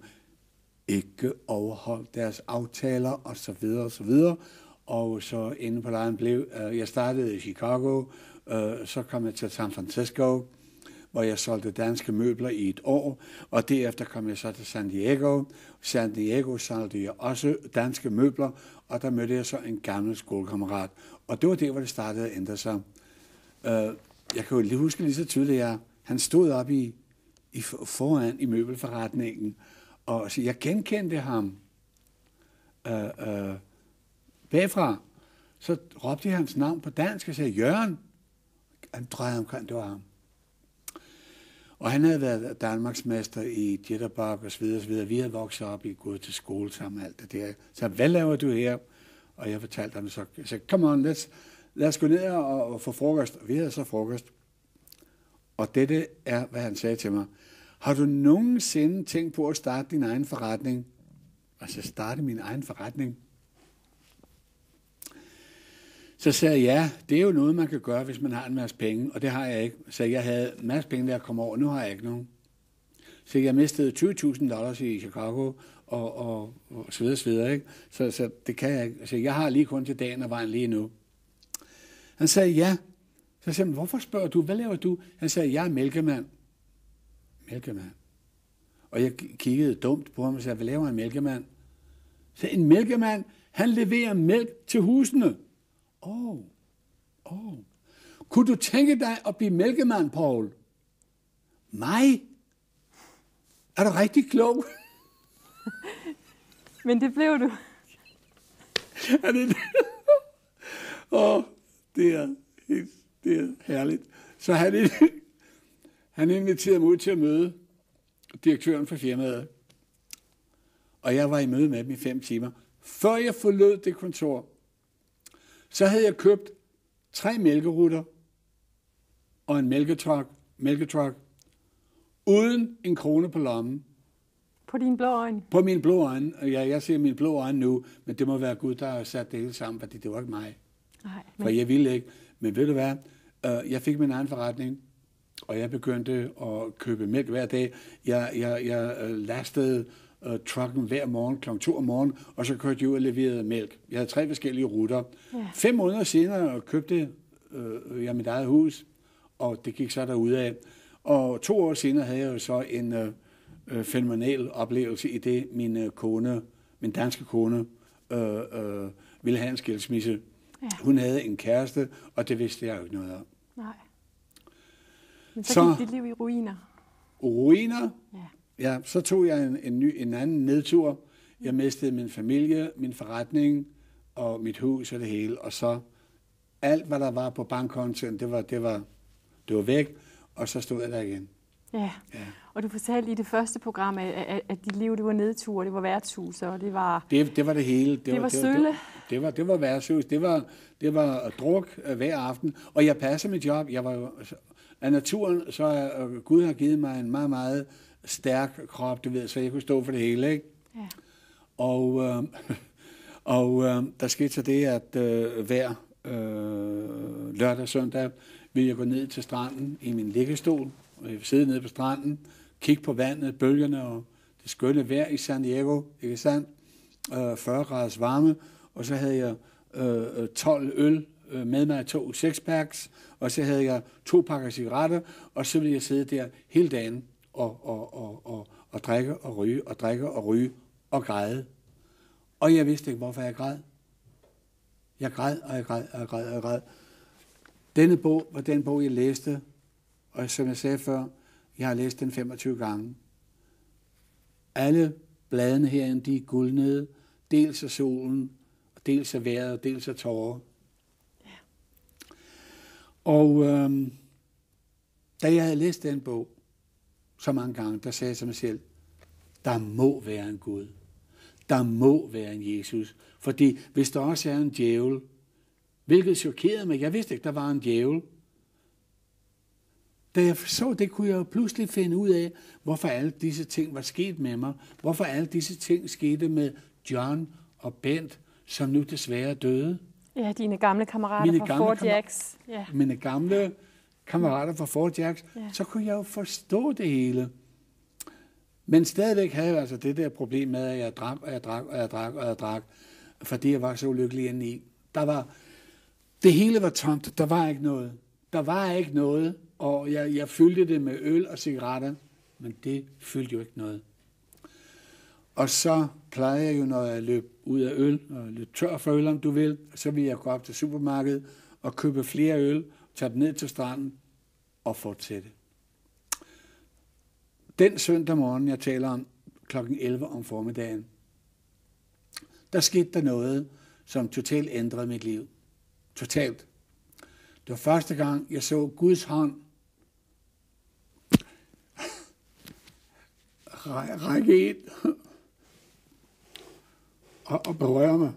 B: ikke overholdt deres aftaler, og så videre, og så videre. Og så inde på lejen blev, uh, jeg startede i Chicago, uh, så kom jeg til San Francisco, hvor jeg solgte danske møbler i et år, og derefter kom jeg så til San Diego. San Diego solgte jeg også danske møbler, og der mødte jeg så en gammel skolekammerat. Og det var det, hvor det startede at ændre sig. Uh, jeg kan jo lige huske lige så tydeligt, at han stod op i, i foran i møbelforretningen, og så jeg genkendte ham uh, uh, bagfra. Så råbte jeg hans navn på dansk og sagde, Jørgen. Han drejede omkring, det var ham. Og han havde været Danmarksmester i jitterbug og så videre, og så videre. Vi havde vokset op i gået til skole sammen alt det der. Så hvad laver du her? Og jeg fortalte ham så, jeg sagde, come on, let's, lad os gå ned og, og få frokost. Og vi havde så frokost. Og dette er, hvad han sagde til mig. Har du nogensinde tænkt på at starte din egen forretning? Altså starte min egen forretning? Så sagde jeg, ja, det er jo noget, man kan gøre, hvis man har en masse penge, og det har jeg ikke. Så jeg havde en masse penge, der kom over, nu har jeg ikke nogen. Så jeg mistede tyve tusind dollars i Chicago, og, og, og så videre, så videre, ikke? Så, så det kan jeg ikke. Så jeg har lige kun til dagen og vejen lige nu. Han sagde, ja. Så sagde jeg, hvorfor spørger du? Hvad laver du? Han sagde, jeg er mælkemand. Mælkemand. Og jeg kiggede dumt på ham og sagde, hvad laver en mælkemand? Så en mælkemand, han leverer mælk til husene. Åh, oh, åh. Oh. Kunne du tænke dig at blive mælkemand, Paul? Mig? Er du rigtig klog?
A: Men det blev du.
B: Er det det? Åh, oh, det er, det er herligt. Så han, han inviterede mig ud til at møde direktøren for firmaet. Og jeg var i møde med dem i fem timer. Før jeg forlod det kontor, så havde jeg købt tre mælkerutter og en mælketruck, mælketruck uden en krone på lommen.
A: På dine blå øjne? På
B: mine blå øjne. Ja, jeg ser mine blå øjne nu, men det må være Gud, der har sat det hele sammen, fordi det var ikke mig.
A: Nej, men...
B: For jeg ville ikke. Men ved du hvad? Jeg fik min egen forretning, og jeg begyndte at købe mælk hver dag. Jeg, jeg, jeg lastede uh, trucken hver morgen klokken to om morgenen, og så kørte jeg ud og leverede mælk. Jeg havde tre forskellige ruter. Ja. Fem måneder senere købte uh, jeg mit eget hus, og det gik så derudad. Og to år senere havde jeg jo så en uh, fænomenal oplevelse i det, min uh, kone, min danske kone, uh, uh, ville have en skilsmisse. Ja. Hun havde en kæreste, og det vidste jeg jo ikke noget om.
A: Nej. Men så, så gik dit liv i ruiner.
B: Ruiner?
A: Ja.
B: Ja, så tog jeg en, en, ny, en anden nedtur. Jeg mistede min familie, min forretning og mit hus og det hele, og så alt, hvad der var på bankkontoen, det var, det var, det var væk, og så stod jeg der igen.
A: Ja. ja, og du fortalte i det første program, at, at, at dit liv, det var nedtur, det var værtshus, og det var...
B: Det, det var det hele. Det,
A: det var, var
B: sølle.
A: Det,
B: det var, det var værtshus, det var, det var druk hver aften, og jeg passede mit job. Jeg var jo, af naturen, så uh, Gud har givet mig en meget, meget stærk krop, du ved, så jeg kunne stå for det hele, ikke?
A: Ja.
B: Og, øh, og øh, der skete så det, at øh, hver øh, lørdag og søndag ville jeg gå ned til stranden i min liggestol, og jeg ville sidde nede på stranden, kigge på vandet, bølgerne og det skønne vejr i San Diego, ikke sandt? Øh, fyrre graders varme, og så havde jeg øh, tolv øl øh, med mig, to sexpacks, og så havde jeg to pakker cigaretter, og så ville jeg sidde der hele dagen og, og, og, og, og drikke og ryge, og drikke og ryge, og græde. Og jeg vidste ikke, hvorfor jeg græd. Jeg græd, og jeg græd, og jeg græd, og jeg græd. Denne bog var den bog, jeg læste, og som jeg sagde før, jeg har læst den femogtyve gange. Alle bladene herinde, de er guldnede, dels af solen, dels af vejret, dels af tårer. Ja. Og øhm, da jeg havde læst den bog så mange gange, der sagde jeg til mig selv, der må være en Gud. Der må være en Jesus. Fordi hvis der også er en djævel, hvilket chokerede mig, jeg vidste ikke, der var en djævel. Da jeg så det, kunne jeg jo pludselig finde ud af, hvorfor alle disse ting var sket med mig. Hvorfor alle disse ting skete med John og Bent, som nu desværre døde.
A: Ja, dine gamle kammerater
B: mine
A: fra Fort Jacks. Ja.
B: Mine gamle kammerater fra Fort Jacks. Ja. Så kunne jeg jo forstå det hele. Men stadigvæk havde jeg altså det der problem med, at jeg drak, og jeg drak, og jeg drak, og jeg drak, fordi jeg var så ulykkelig inde i. Der var, det hele var tomt, der var ikke noget. Der var ikke noget, og jeg, jeg fyldte det med øl og cigaretter, men det fyldte jo ikke noget. Og så plejede jeg jo, når jeg løb ud af øl, og løb tør for øl, om du vil, så ville jeg gå op til supermarkedet og købe flere øl, tage dem ned til stranden og fortsætte. Den søndag morgen, jeg taler om, klokken elleve om formiddagen, der skete der noget, som totalt ændrede mit liv. Totalt. Det var første gang, jeg så Guds hånd række ind og, og berøre mig.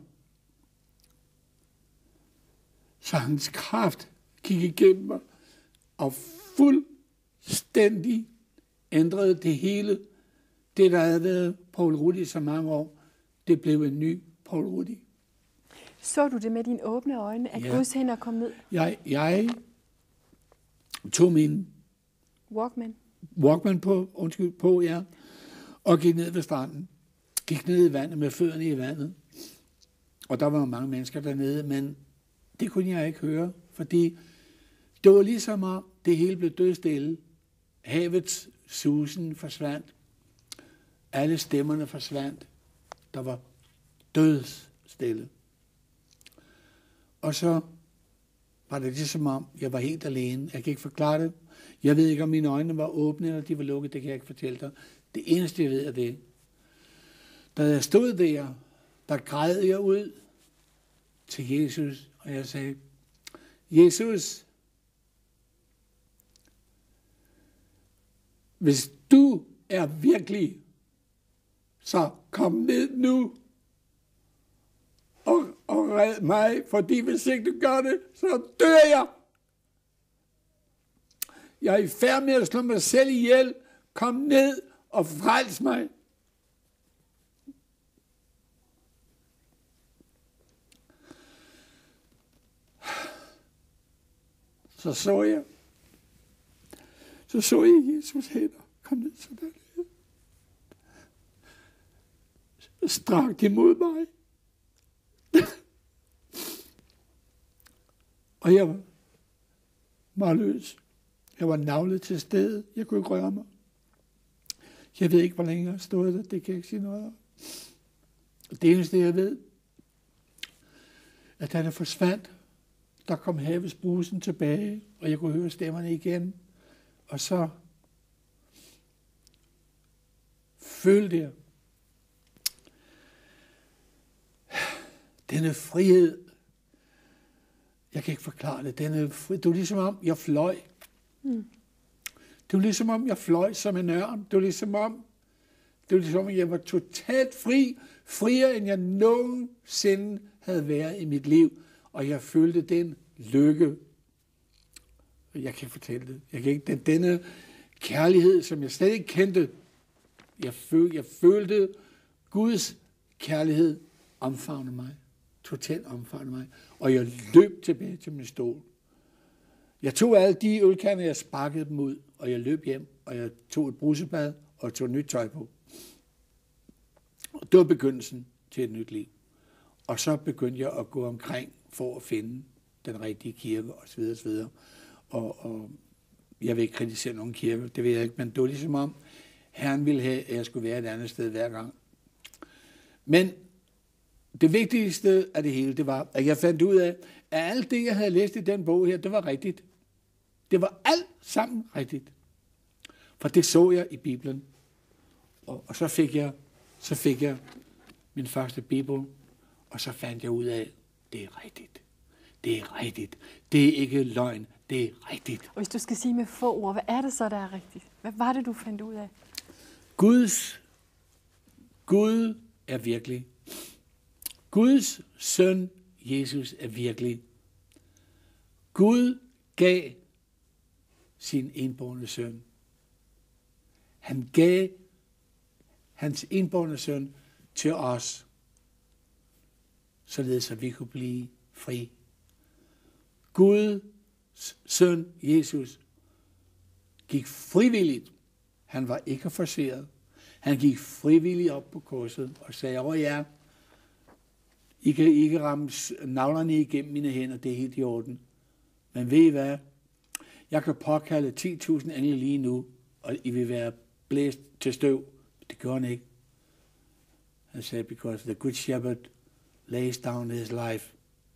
B: Så hans kraft gik igennem mig og fuldstændig ændrede det hele. Det, der havde været Poul Rudi så mange år, det blev en ny Poul Rudi.
A: Så du det med dine åbne øjne, at ja. Guds hænder kom ned?
B: Jeg, jeg tog min
A: Walkman,
B: Walkman på, undskyld, på, ja, og gik ned ved stranden. Gik ned i vandet med fødderne i vandet. Og der var mange mennesker dernede, men det kunne jeg ikke høre, fordi det var ligesom om det hele blev dødstille. Havets susen forsvandt. Alle stemmerne forsvandt. Der var dødsstille. Og så var det ligesom om, jeg var helt alene. Jeg kan ikke forklare det. Jeg ved ikke, om mine øjne var åbne, eller de var lukket. Det kan jeg ikke fortælle dig. Det eneste, jeg ved, er det. Da jeg stod der, der græd jeg ud til Jesus, og jeg sagde, Jesus, hvis du er virkelig, så kom ned nu og, og red mig, fordi hvis ikke du gør det, så dør jeg. Jeg er i færd med at slå mig selv ihjel. Kom ned og frels mig. Så så jeg, så så jeg Jesus hænder. Kom ned sådan der. Strakt imod mig. Og jeg var målløs. Jeg var navlet til stedet. Jeg kunne ikke røre mig. Jeg ved ikke, hvor længe jeg har stået der. Det kan jeg ikke sige noget om. Det eneste, jeg ved, at da der forsvandt, der kom havets brusen tilbage, og jeg kunne høre stemmerne igen. Og så følte jeg denne frihed, Jeg kan ikke forklare det. Den er fri. Det var ligesom om, jeg fløj. Mm. Det var ligesom om, jeg fløj som en ørn. Det var ligesom om, det var ligesom om, jeg var totalt fri. Friere, end jeg nogensinde havde været i mit liv. Og jeg følte den lykke. Jeg kan ikke fortælle det. Jeg kan ikke, den, denne kærlighed, som jeg slet ikke kendte. Jeg, føl, jeg følte Guds kærlighed omfavne mig. Totalt omfavne mig. Og jeg løb tilbage til min stol. Jeg tog alle de ølkander, jeg sparkede dem ud, og jeg løb hjem, og jeg tog et brusebad, og tog nyt tøj på. Og det var begyndelsen til et nyt liv. Og så begyndte jeg at gå omkring for at finde den rigtige kirke, osv. osv. Og, og jeg vil ikke kritisere nogen kirke, det ved jeg ikke, men det var ligesom om, Herren ville have, at jeg skulle være et andet sted hver gang. Men det vigtigste af det hele, det var, at jeg fandt ud af, at alt det, jeg havde læst i den bog her, det var rigtigt. Det var alt sammen rigtigt. For det så jeg i Bibelen. Og, og så fik jeg, så fik jeg min første bibel, og så fandt jeg ud af, det er rigtigt. Det er rigtigt. Det er ikke løgn. Det er rigtigt.
A: Og hvis du skal sige med få ord, hvad er det så, der er rigtigt? Hvad var det, du fandt ud af?
B: Guds, Gud er virkelig. Guds søn, Jesus, er virkelig. Gud gav sin enbårne søn. Han gav hans enbårne søn til os, således at vi kunne blive fri. Guds søn, Jesus, gik frivilligt. Han var ikke forceret. Han gik frivilligt op på korset og sagde, åh ja, I kan ikke ramme navlerne igennem mine hænder, det er helt i orden. Men ved I hvad? Jeg kan påkalde ti tusind engle lige nu, og I vil være blæst til støv. Det gjorde han ikke. Han sagde, because the good shepherd lays down his life.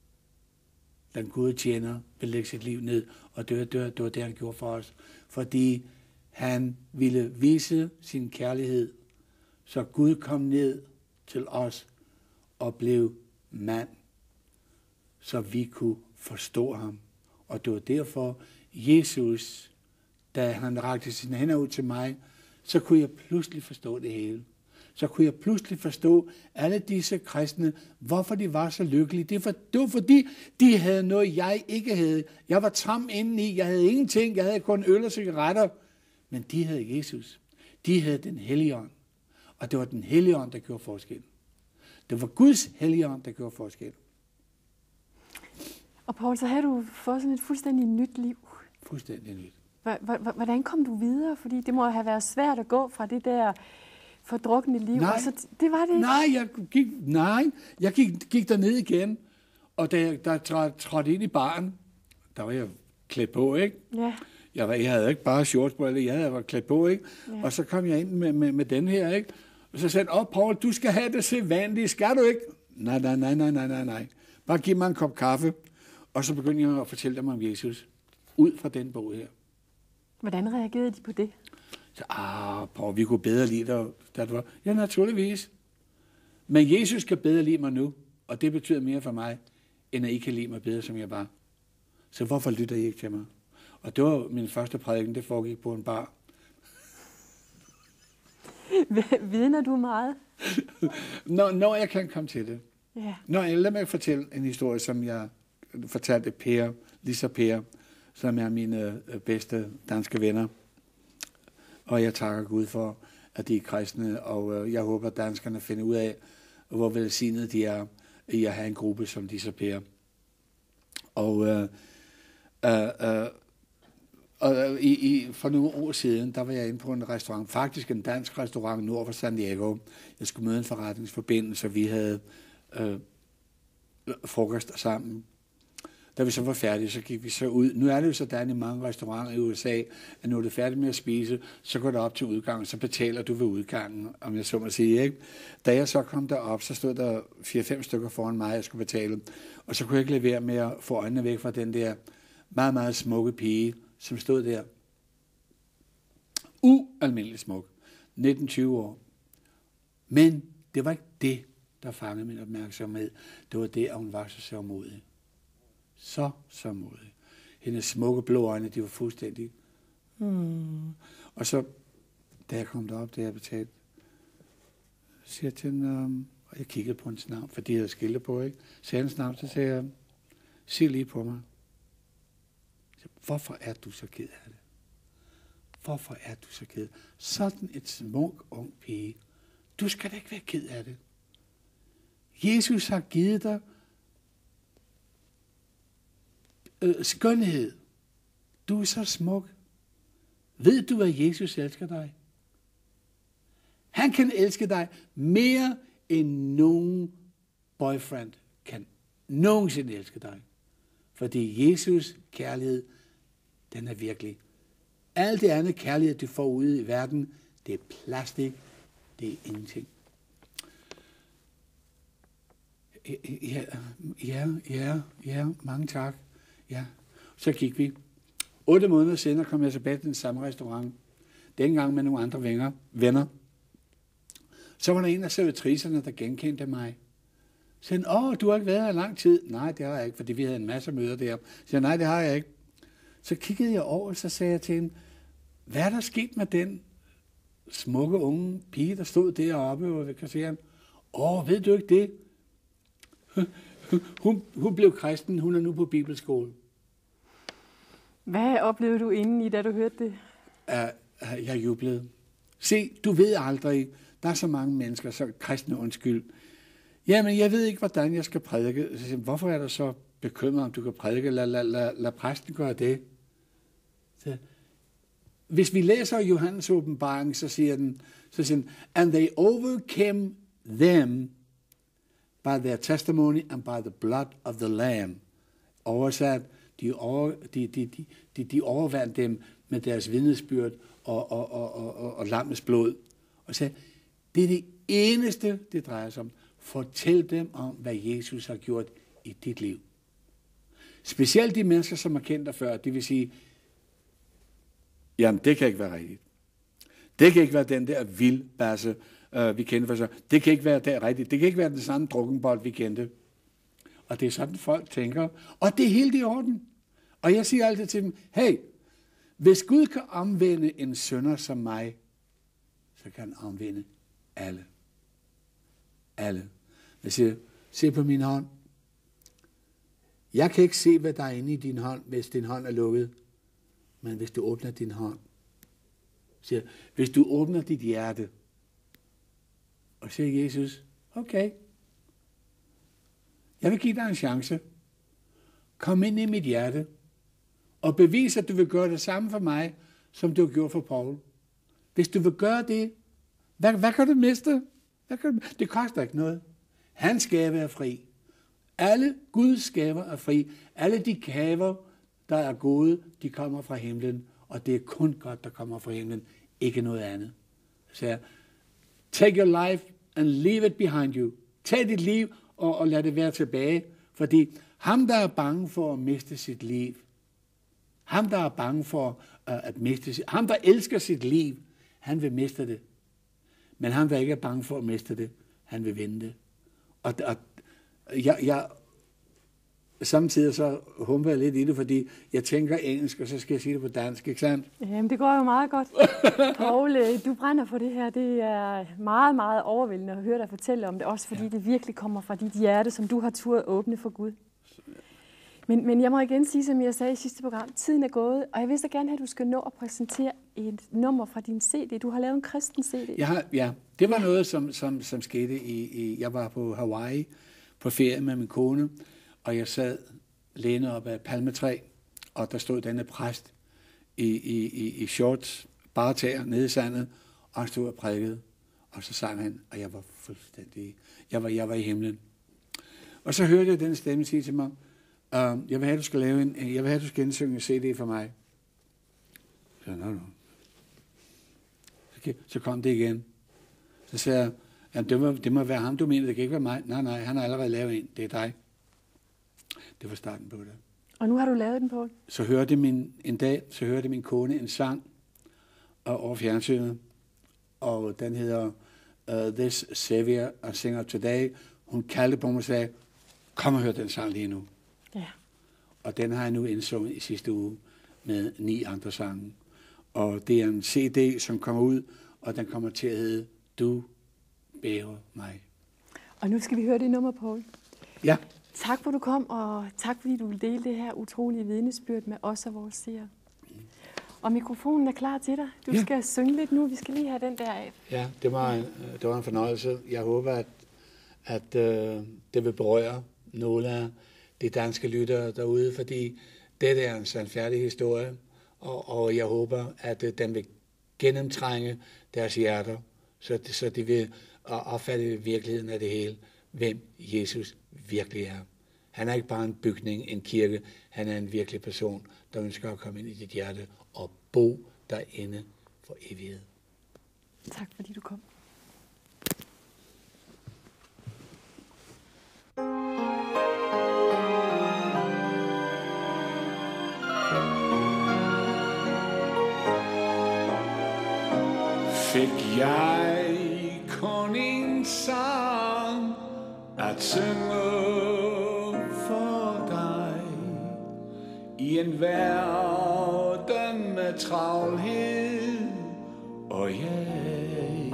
B: Den gode tjener vil lægge sit liv ned, og det var, det, var, det var det, han gjorde for os. Fordi han ville vise sin kærlighed, så Gud kom ned til os og blev mand, så vi kunne forstå ham. Og det var derfor, Jesus, da han rakte sine hænder ud til mig, så kunne jeg pludselig forstå det hele. Så kunne jeg pludselig forstå alle disse kristne, hvorfor de var så lykkelige. Det var, det var fordi, de havde noget, jeg ikke havde. Jeg var tam indeni, jeg havde ingenting, jeg havde kun øl og cigaretter. Men de havde Jesus. De havde den Helligånd. Og det var den Helligånd, der gjorde forskel. Det var Guds Helligånd, der gjorde forskel.
A: Og Poul, så har du fået sådan et fuldstændig nyt liv.
B: Fuldstændig nyt.
A: Hvordan kom du videre? Fordi det må have været svært at gå fra det der fordrukne liv.
B: Nej,
A: og så, det var det ikke.
B: Nej, jeg gik, nej, jeg gik, gik derned igen. Og da jeg der trådte ind i baren, der var jeg klædt på, ikke?
A: Ja.
B: Jeg, var, jeg havde ikke bare shorts på, eller jeg havde været klædt på, ikke? Ja. Og så kom jeg ind med, med, med den her, ikke? Og så sagde han, åh, Poul, du skal have det sædvanlige, skal du ikke? Nej, nej, nej, nej, nej, nej, nej. Bare giv mig en kop kaffe. Og så begyndte jeg at fortælle dem om Jesus. Ud fra den bog her.
A: Hvordan reagerede de på det?
B: Så, ah, Poul, vi kunne bedre lide dig, da du var. Ja, naturligvis. Men Jesus kan bedre lide mig nu. Og det betyder mere for mig, end at I kan lide mig bedre, som jeg var. Så hvorfor lytter I ikke til mig? Og det var min første prædiken, det foregik på en bar.
A: Vidner du meget?
B: når, når jeg kan komme til det.
A: Ja.
B: Når jeg lad mig fortælle en historie, som jeg fortalte Per, Lisa Per, som er mine bedste danske venner. Og jeg takker Gud for, at de er kristne, og jeg håber, at danskerne finder ud af, hvor velsignet de er i at have en gruppe som Lisa Per. Og, uh, uh, uh, og i, i, for nogle år siden, der var jeg inde på en restaurant, faktisk en dansk restaurant nord for San Diego. Jeg skulle møde en forretningsforbindelse, og vi havde uh, frokost sammen. Da vi så var færdige, så gik vi så ud. Nu er det jo sådan i mange restauranter i U S A, at når du er færdig med at spise, så går du op til udgangen, så betaler du ved udgangen, om jeg så må sige, ikke? Da jeg så kom derop, så stod der fire fem stykker foran mig, jeg skulle betale. Og så kunne jeg ikke lade være med at få øjnene væk fra den der meget, meget smukke pige, som stod der. Ualmindelig smuk. nitten tyve år. Men det var ikke det, der fangede min opmærksomhed. Det var det, at hun var så sørgmodig. Så, så modig. Hendes smukke blå øjne, de var fuldstændig. Mm. Og så, da jeg kom derop, da jeg betalte, siger jeg til hende, um, og jeg kiggede på hendes navn, fordi jeg havde skilte på, ikke? Så hendes navn, så sagde jeg, sig lige på mig. Så, hvorfor er du så ked af det? Hvorfor er du så ked? Sådan et smuk ung pige. Du skal da ikke være ked af det. Jesus har givet dig øh, skønhed. Du er så smuk. Ved du, at Jesus elsker dig? Han kan elske dig mere end nogen boyfriend kan nogensinde elske dig. Fordi Jesus kærlighed, den er virkelig. Alt det andet kærlighed, du får ude i verden, det er plastik, det er ingenting. Ja, ja, ja, ja, mange tak. Ja. Så gik vi. Otte måneder senere kom jeg tilbage til den samme restaurant. Dengang med nogle andre venner. venner. Så var der en af servitricerne, der genkendte mig. Så sagde, åh, du har ikke været her i lang tid. Nej, det har jeg ikke, fordi vi havde en masse møder der. Så sagde, nej, det har jeg ikke. Så kiggede jeg over, og så sagde jeg til hende, hvad er der sket med den smukke unge pige, der stod deroppe ved kasseren? Åh, ved du ikke det? Hun, hun blev kristen, hun er nu på bibelskole.
A: Hvad oplevede du indeni, da du hørte det?
B: Uh, jeg jublede. Se, du ved aldrig, der er så mange mennesker, så kristne undskyld. Jamen, jeg ved ikke, hvordan jeg skal prædike. Så siger, hvorfor er du så bekymret, om du kan prædike? Lad, lad, lad, lad præsten gøre det. Så, hvis vi læser Johannes åbenbaring, så siger den, så siger den, and they overcame them by their testimony and by the blood of the Lamb. Oversat, de, over, de, de, de, de, de overvandt dem med deres vidnesbyrd og, og, og, og, og, og lammets blod. Og sagde, det er det eneste, det drejer sig om. Fortæl dem om, hvad Jesus har gjort i dit liv. Specielt de mennesker, som har kendt dig før, det vil sige, jamen, det kan ikke være rigtigt. Det kan ikke være den der vildbasse, øh, vi kendte for så. Det kan ikke være det rigtigt. Det kan ikke være den samme drukkenbold, vi kendte. Og det er sådan, folk tænker. Og det er helt i orden. Og jeg siger altid til dem, hey, hvis Gud kan omvende en synder som mig, så kan han omvende alle. Alle. Jeg siger, se på min hånd. Jeg kan ikke se, hvad der er inde i din hånd, hvis din hånd er lukket. Men hvis du åbner din hånd, siger, hvis du åbner dit hjerte, og siger Jesus, okay, jeg vil give dig en chance. Kom ind i mit hjerte, og bevis, at du vil gøre det samme for mig, som du har gjort for Paul. Hvis du vil gøre det, hvad, hvad kan du miste? Hvad kan du, det koster ikke noget. Hans gave er fri. Alle Guds gaver er fri. Alle de gaver, der er gode, de kommer fra himlen, og det er kun godt, der kommer fra himlen, ikke noget andet. Så take your life and leave it behind you. Tag dit liv og, og lad det være tilbage, fordi ham, der er bange for at miste sit liv, ham, der er bange for uh, at miste sit, ham, der elsker sit liv, han vil miste det. Men ham, der ikke er bange for at miste det, han vil vinde det. Og, og jeg, jeg samtidig så humper jeg lidt i det, fordi jeg tænker engelsk, og så skal jeg sige det på dansk, ikke sandt?
A: Jamen, det går jo meget godt. Poul, du brænder for det her. Det er meget, meget overvældende at høre dig fortælle om det, også fordi ja. det virkelig kommer fra dit hjerte, som du har turde åbne for Gud. Men, men jeg må igen sige, som jeg sagde i sidste program, tiden er gået, og jeg vil så gerne have, at du skal nå at præsentere et nummer fra din C D. Du har lavet en kristen C D.
B: Jeg har, ja, det var ja. noget, som, som, som skete i, i... Jeg var på Hawaii på ferie med min kone, og jeg sad lænet op af palmetræ, og der stod denne præst i, i, i, i shorts, bare tæer nede i sandet, og han stod og prædikede, og så sang han, og jeg var fuldstændig... Jeg var, jeg var i himlen. Og så hørte jeg den stemme sige til mig, Uh, jeg vil have, du skal lave en, jeg vil have, du skal indsynge en C D for mig. Så, no, no. Så, så kom det igen. Så sagde jeg, ja, det, må, det må være ham, du mener, det kan ikke være mig. Nej, nej, han har allerede lavet en, det er dig. Det var starten på det.
A: Og nu har du lavet den, Poul?
B: Så hørte min, en dag, så hørte min kone en sang over fjernsynet, og den hedder uh, This Savior I Sing Today. Hun kaldte på mig og sagde, kom og hør den sang lige nu.
A: Ja.
B: og den har jeg nu indsunget i sidste uge med ni andre sange. Og det er en C D, som kommer ud, og den kommer til at hedde Du bærer mig.
A: Og nu skal vi høre det nummer, Poul.
B: Ja.
A: Tak for, du kom, og tak fordi du vil dele det her utrolige vidnesbyrd med os og vores seere. Og mikrofonen er klar til dig. Du ja. skal synge lidt nu. Vi skal lige have den der af.
B: Ja, det var en, det var en fornøjelse. Jeg håber, at, at øh, det vil berøre nogle af de danske lyttere derude, fordi det er en sandfærdig historie, og, og jeg håber, at øh, den vil gennemtrænge deres hjerter, så, så de vil opfatte virkeligheden af det hele, hvem Jesus virkelig er. Han er ikke bare en bygning, en kirke. Han er en virkelig person, der ønsker at komme ind i dit hjerte og bo derinde for evighed.
A: Tak fordi du kom.
C: Fik jeg kun en sang at synge for dig i en verden med travlhed og jeg,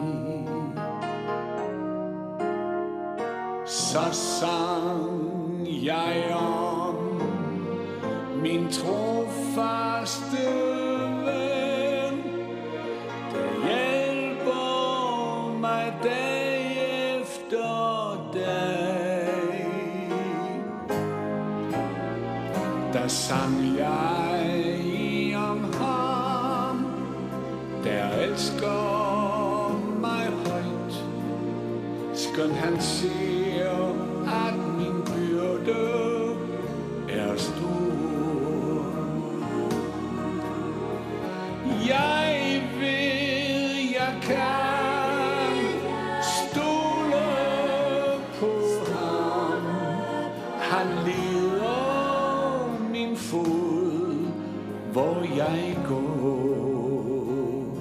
C: så sang jeg om min trofaste ven, der hjælper mig dag efter dag. Der sang jeg om ham, der elsker mig højt, skønt han siger, at min byrde er stor. Jeg ved, jeg kan stole på ham. Han leder min fod, hvor jeg går.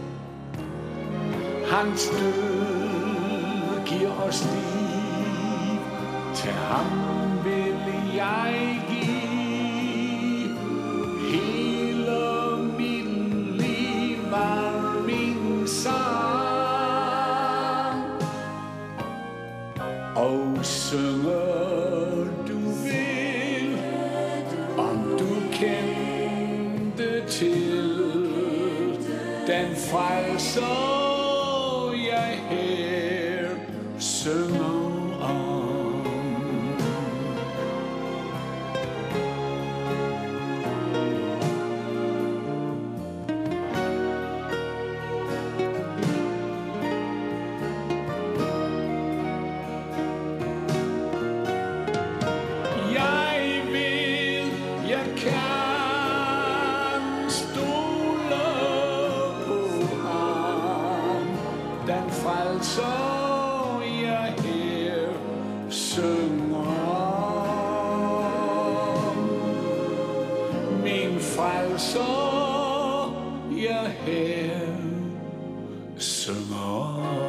C: Hans død giver os liv, til ham vil jeg give hele mit liv, al min sang, og synger du vil, om du kendte til den frelser jeg her synger om. Jeg ved, jeg kan stole på ham, den frelser jeg her synger om. Min frelser jeg her synger om.